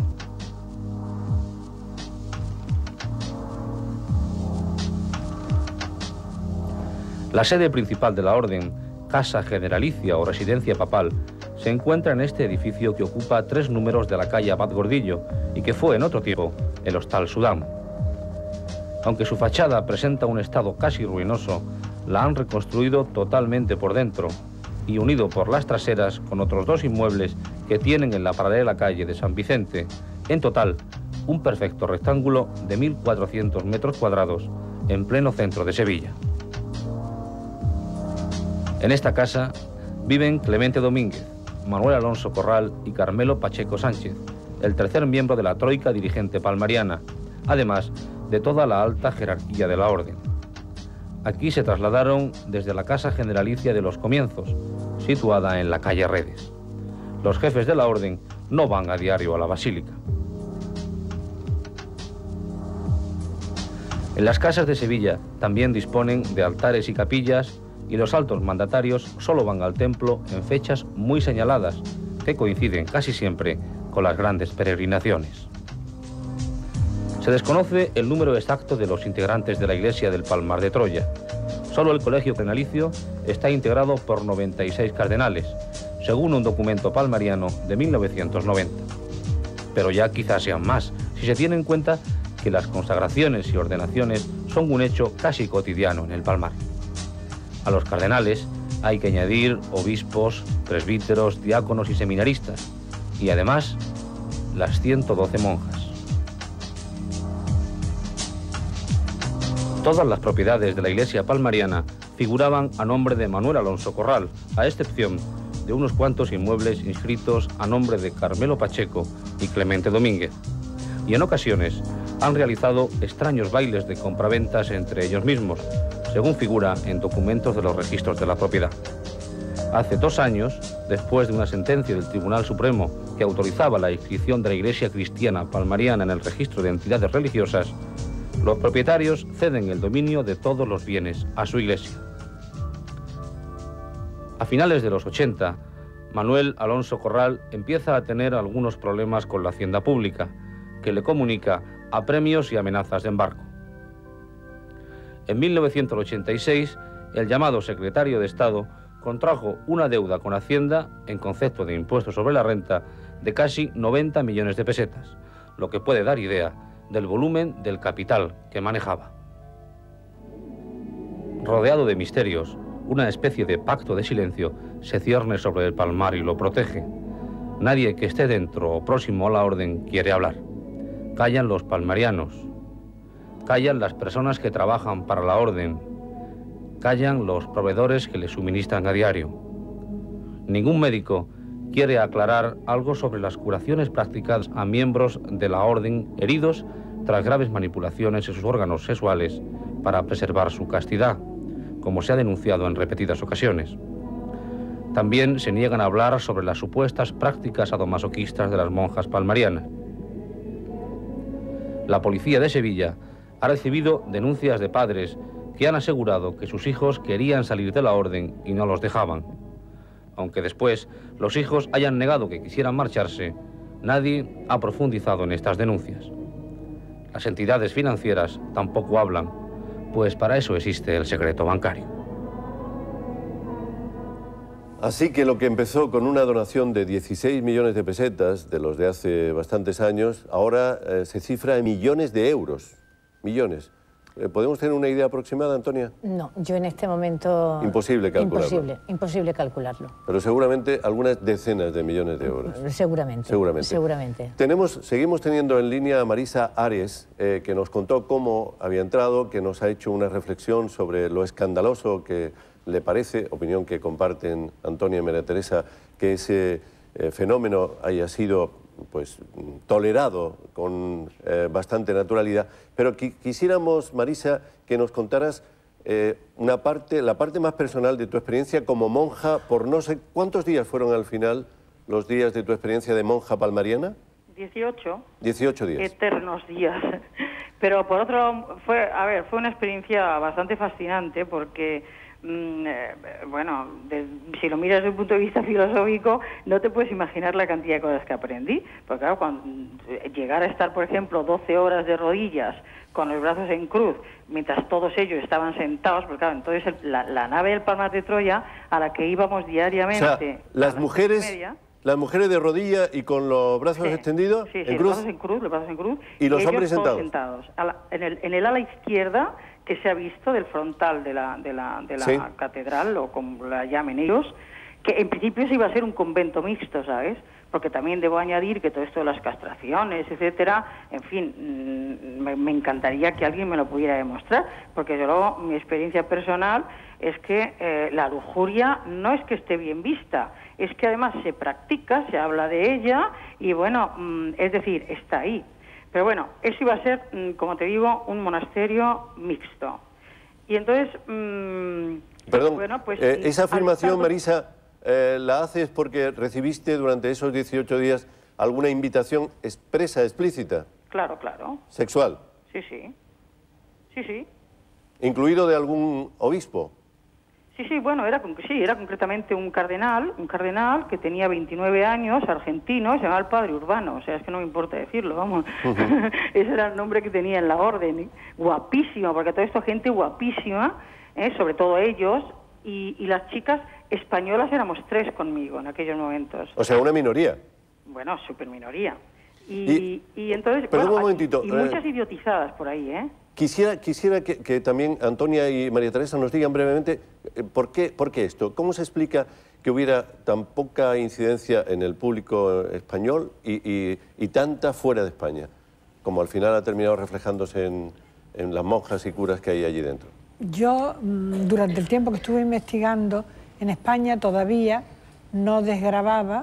La sede principal de la Orden, Casa Generalicia o Residencia Papal, se encuentra en este edificio que ocupa 3 números de la calle Abad Gordillo y que fue en otro tiempo el Hostal Sudán. Aunque su fachada presenta un estado casi ruinoso, la han reconstruido totalmente por dentro y unido por las traseras con otros 2 inmuebles que tienen en la paralela calle de San Vicente. En total, un perfecto rectángulo de 1.400 metros cuadrados en pleno centro de Sevilla. En esta casa viven Clemente Domínguez, Manuel Alonso Corral y Carmelo Pacheco Sánchez, el tercer miembro de la troika dirigente palmariana, además de toda la alta jerarquía de la orden. Aquí se trasladaron desde la Casa Generalicia de los Comienzos, situada en la calle Redes. Los jefes de la orden no van a diario a la basílica. En las casas de Sevilla también disponen de altares y capillas, y los altos mandatarios solo van al templo en fechas muy señaladas, que coinciden casi siempre con las grandes peregrinaciones. Se desconoce el número exacto de los integrantes de la Iglesia del Palmar de Troya. Solo el colegio cardenalicio está integrado por 96 cardenales, según un documento palmariano de 1990. Pero ya quizás sean más, si se tiene en cuenta que las consagraciones y ordenaciones son un hecho casi cotidiano en el Palmar. A los cardenales hay que añadir obispos, presbíteros, diáconos y seminaristas, y además las 112 monjas. Todas las propiedades de la iglesia palmariana figuraban a nombre de Manuel Alonso Corral, a excepción de unos cuantos inmuebles inscritos a nombre de Carmelo Pacheco y Clemente Domínguez. Y en ocasiones han realizado extraños bailes de compraventas entre ellos mismos, según figura en documentos de los registros de la propiedad. Hace 2 años, después de una sentencia del Tribunal Supremo que autorizaba la inscripción de la Iglesia Cristiana Palmariana en el registro de entidades religiosas, los propietarios ceden el dominio de todos los bienes a su iglesia. A finales de los 80, Manuel Alonso Corral empieza a tener algunos problemas con la hacienda pública, que le comunica apremios y amenazas de embargo. En 1986, el llamado secretario de Estado contrajo una deuda con Hacienda, en concepto de impuesto sobre la renta, de casi 90 millones de pesetas, lo que puede dar idea del volumen del capital que manejaba. Rodeado de misterios, una especie de pacto de silencio se cierne sobre el Palmar y lo protege. Nadie que esté dentro o próximo a la orden quiere hablar. Callan los palmarianos, callan las personas que trabajan para la orden, callan los proveedores que le suministran a diario. Ningún médico quiere aclarar algo sobre las curaciones practicadas a miembros de la orden heridos tras graves manipulaciones en sus órganos sexuales para preservar su castidad, como se ha denunciado en repetidas ocasiones. También se niegan a hablar sobre las supuestas prácticas sadomasoquistas de las monjas palmarianas. La policía de Sevilla ha recibido denuncias de padres que han asegurado que sus hijos querían salir de la orden y no los dejaban. Aunque después los hijos hayan negado que quisieran marcharse, nadie ha profundizado en estas denuncias. Las entidades financieras tampoco hablan, pues para eso existe el secreto bancario.
Así que lo que empezó con una donación de 16 millones de pesetas, de los de hace bastantes años, ahora se cifra en millones de euros. Millones. ¿Podemos tener una idea aproximada, Antonia?
No, yo en este momento...
Imposible calcularlo.
Imposible calcularlo.
Pero seguramente algunas decenas de millones de euros.
Seguramente.
Seguimos teniendo en línea a Marisa Ares, que nos contó cómo había entrado, que nos ha hecho una reflexión sobre lo escandaloso que le parece, opinión que comparten Antonia y María Teresa, que ese fenómeno haya sido pues tolerado con bastante naturalidad, pero quisiéramos, Marisa, que nos contaras la parte más personal de tu experiencia como monja, por no sé cuántos días fueron al final los días de tu experiencia de monja palmariana.
18.
18 días.
Eternos días. Pero por otro, fue una experiencia bastante fascinante porque bueno, si lo miras desde un punto de vista filosófico, no te puedes imaginar la cantidad de cosas que aprendí. Porque claro, cuando llegar a estar, por ejemplo, 12 horas de rodillas con los brazos en cruz, mientras todos ellos estaban sentados, porque claro, entonces la nave del Palmar de Troya, a la que íbamos diariamente...
O sea, las mujeres de rodilla y con los brazos extendidos,
en cruz. Los brazos en cruz.
Y los hombres sentados.
En el ala izquierda, que se ha visto del frontal de la catedral, o como la llamen ellos, que en principio se iba a ser un convento mixto, ¿sabes? Porque también debo añadir que todo esto de las castraciones, etcétera, en fin, me encantaría que alguien me lo pudiera demostrar, porque mi experiencia personal es que la lujuria no es que esté bien vista, es que además se practica, se habla de ella, y bueno, es decir, está ahí. Pero bueno, eso iba a ser, como te digo, un monasterio mixto. Y entonces...
Perdón,
bueno, pues,
esa afirmación, Marisa, ¿la haces porque recibiste durante esos 18 días alguna invitación expresa, explícita?
Claro, claro.
¿Sexual?
Sí, sí. Sí, sí.
¿Incluido de algún obispo?
Sí, bueno, era concretamente un cardenal que tenía 29 años, argentino, se llamaba el Padre Urbano, o sea, es que no me importa decirlo, vamos. Ese era el nombre que tenía en la orden. Guapísimo, porque toda esta gente guapísima, sobre todo ellos, y las chicas españolas éramos 3 conmigo en aquellos momentos.
O sea, una minoría.
Bueno, súper minoría. Y entonces...
Perdón, un momentito.
Y muchas idiotizadas por ahí, ¿eh?
Quisiera que también Antonia y María Teresa nos digan brevemente por qué esto. ¿Cómo se explica que hubiera tan poca incidencia en el público español y tanta fuera de España, como al final ha terminado reflejándose en las monjas y curas que hay allí dentro?
Yo, durante el tiempo que estuve investigando, en España todavía no desgravaba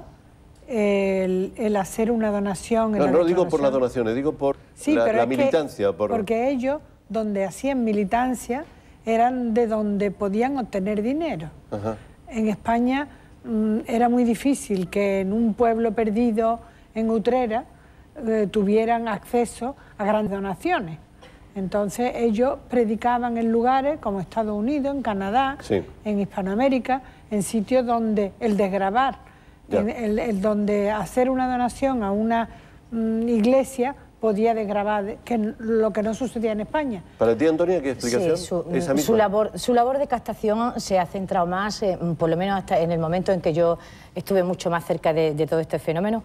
el hacer una donación.
No digo por las donaciones, digo por la militancia.
Porque ellos, donde hacían militancia, eran de donde podían obtener dinero.
Ajá.
En España era muy difícil que en un pueblo perdido en Utrera tuvieran acceso a grandes donaciones. Entonces ellos predicaban en lugares como Estados Unidos, en Canadá,
sí, en
Hispanoamérica, en sitios donde el desgravar, el donde hacer una donación a una iglesia podía desgravar, lo que no sucedía en España.
Para ti, Antonia, ¿qué explicación?
Sí, su labor de captación se ha centrado más, por lo menos hasta en el momento en que yo estuve mucho más cerca de todo este fenómeno,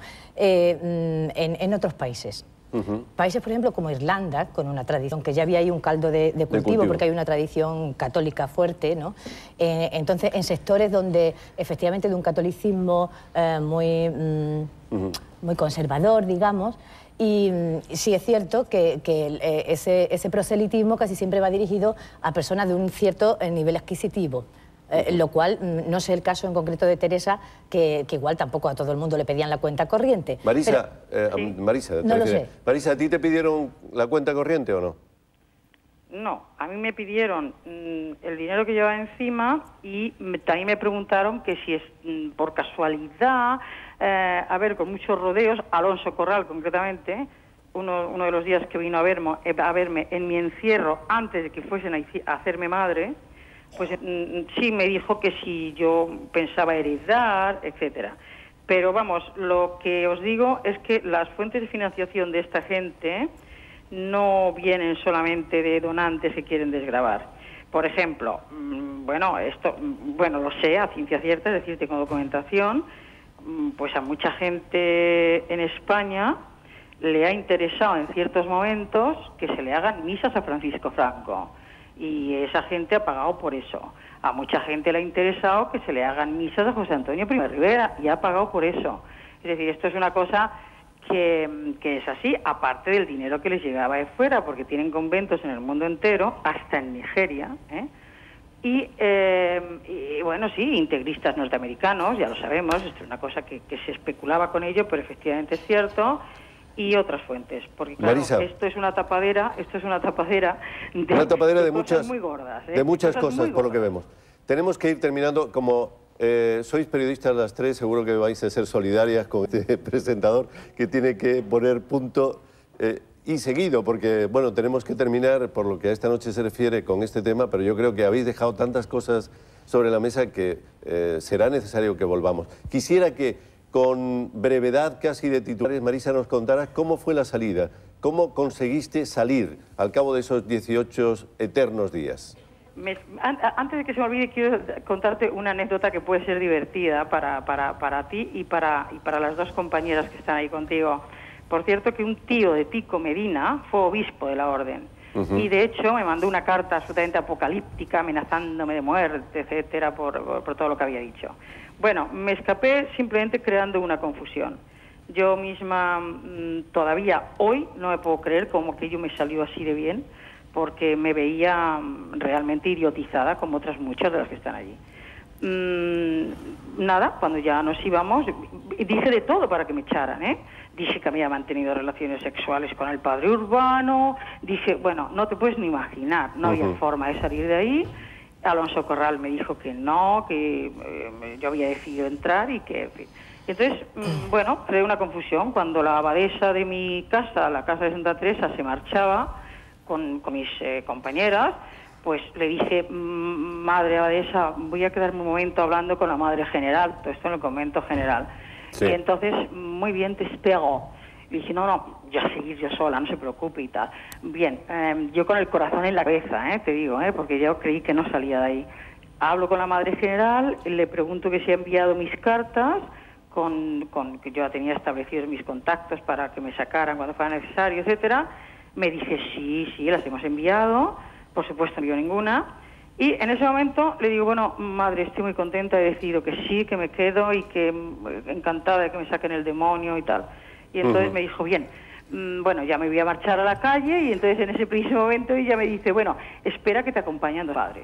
en otros países. Países, por ejemplo, como Irlanda, con una tradición, que ya había ahí un caldo de cultivo, porque hay una tradición católica fuerte, ¿no? Entonces, en sectores donde efectivamente de un catolicismo muy conservador, digamos, y sí es cierto que ese proselitismo casi siempre va dirigido a personas de un cierto nivel adquisitivo. Lo cual no sé el caso en concreto de Teresa, que igual tampoco a todo el mundo le pedían la cuenta corriente.
Marisa,
no lo sé.
Marisa, ¿a ti te pidieron la cuenta corriente o no?
No, a mí me pidieron el dinero que llevaba encima y también me preguntaron que si es por casualidad, a ver, con muchos rodeos, Alonso Corral concretamente, uno de los días que vino a verme en mi encierro antes de que fuesen a hacerme madre, pues sí me dijo que si yo pensaba heredar, etcétera. Pero vamos, lo que os digo es que las fuentes de financiación de esta gente no vienen solamente de donantes que quieren desgravar. Por ejemplo, bueno, lo sé a ciencia cierta, es decir, tengo documentación, pues a mucha gente en España le ha interesado en ciertos momentos que se le hagan misas a Francisco Franco. Y esa gente ha pagado por eso. A mucha gente le ha interesado que se le hagan misas a José Antonio Primo de Rivera y ha pagado por eso. Es decir, esto es una cosa que es así, aparte del dinero que les llegaba de fuera, porque tienen conventos en el mundo entero, hasta en Nigeria, y bueno, sí, integristas norteamericanos, ya lo sabemos, esto es una cosa que se especulaba con ello, pero efectivamente es cierto. Y otras fuentes, porque claro,
Marisa,
esto es una tapadera de
muchas
muy gordas,
de muchas cosas por lo que vemos. Tenemos que ir terminando. Como sois periodistas las tres, seguro que vais a ser solidarias con este presentador que tiene que poner punto y seguido, porque bueno, tenemos que terminar por lo que a esta noche se refiere con este tema, pero yo creo que habéis dejado tantas cosas sobre la mesa que será necesario que volvamos. Quisiera que con brevedad casi de titulares, Marisa, nos contarás cómo fue la salida, cómo conseguiste salir al cabo de esos 18 eternos días.
Antes de que se me olvide, quiero contarte una anécdota que puede ser divertida para ti y para las dos compañeras que están ahí contigo. Por cierto, que un tío de Pico Medina fue obispo de la orden. Y de hecho me mandó una carta absolutamente apocalíptica amenazándome de muerte, etcétera, por todo lo que había dicho. Bueno, me escapé simplemente creando una confusión. Yo misma todavía hoy no me puedo creer cómo aquello me salió así de bien, porque me veía realmente idiotizada como otras muchas de las que están allí. Nada, cuando ya nos íbamos, dije de todo para que me echaran, Dije que había mantenido relaciones sexuales con el padre Urbano, dije, bueno, no te puedes ni imaginar, no había forma de salir de ahí. Alonso Corral me dijo que no, que yo había decidido entrar y que, en fin. Entonces, bueno, creé una confusión. Cuando la abadesa de mi casa, la casa de Santa Teresa, se marchaba con mis compañeras, pues le dije, madre abadesa, voy a quedarme un momento hablando con la madre general, todo esto en el convento general. Sí. Y entonces, muy bien, te espero. Y dije, no, ya seguir yo sola, no se preocupe y tal. Bien, yo con el corazón en la cabeza, te digo, porque yo creí que no salía de ahí. Hablo con la madre general, le pregunto que si ha enviado mis cartas, que yo ya tenía establecidos mis contactos para que me sacaran cuando fuera necesario, etcétera. Me dice, sí, las hemos enviado, por supuesto no envió ninguna. Y en ese momento le digo, bueno, madre, estoy muy contenta, he decidido que sí, que me quedo y que encantada de que me saquen el demonio y tal. Y entonces me dijo, bien, bueno, ya me voy a marchar a la calle, y entonces en ese preciso momento ella me dice, bueno, espera que te acompañen los padres.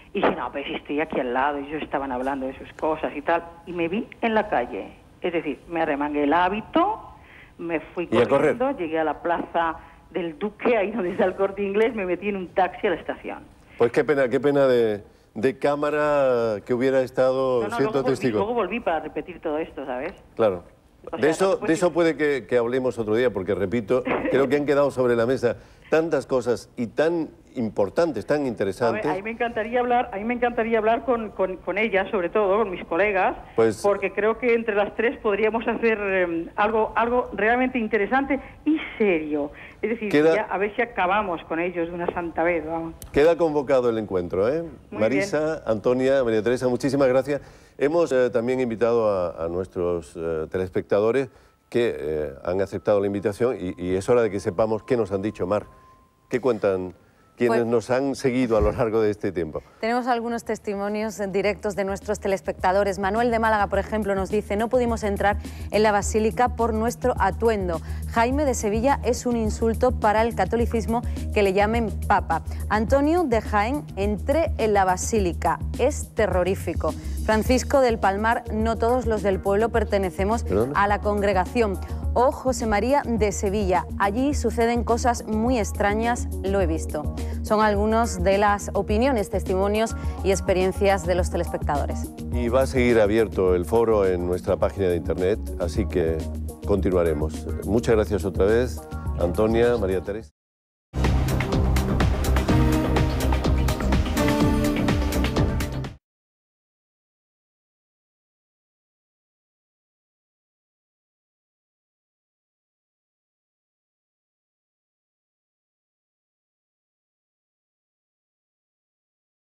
Y dije, no, pues estoy aquí al lado, y ellos estaban hablando de sus cosas y tal, y me vi en la calle. Es decir, me arremangué el hábito, me fui corriendo, llegué a la plaza del Duque, ahí donde está el Corte Inglés, me metí en un taxi a la estación.
Pues qué pena de cámara que hubiera estado siendo testigo.
Luego volví para repetir todo esto, ¿sabes?
Claro. De eso puede que hablemos otro día, porque repito, creo que han quedado sobre la mesa tantas cosas y tan importantes, tan interesantes.
A mí me encantaría hablar con ellas, sobre todo, con mis colegas,
pues,
porque creo que entre las tres podríamos hacer algo realmente interesante y serio. Es decir, ya a ver si acabamos con ellos de una santa vez, vamos.
Queda convocado el encuentro, ¿eh? Marisa, bien. Antonia, María Teresa, muchísimas gracias. Hemos también invitado a nuestros telespectadores que han aceptado la invitación y es hora de que sepamos qué nos han dicho, Mar. ¿Qué cuentan quienes nos han seguido a lo largo de este tiempo?
Tenemos algunos testimonios directos de nuestros telespectadores. Manuel de Málaga, por ejemplo, nos dice: no pudimos entrar en la basílica por nuestro atuendo. Jaime de Sevilla: es un insulto para el catolicismo que le llamen papa. Antonio de Jaén: entré en la basílica, es terrorífico. Francisco del Palmar: no todos los del pueblo pertenecemos a la congregación. O José María de Sevilla: allí suceden cosas muy extrañas, lo he visto. Son algunos de las opiniones, testimonios y experiencias de los telespectadores.
Y va a seguir abierto el foro en nuestra página de internet, así que continuaremos. Muchas gracias otra vez, Antonia, María Teresa.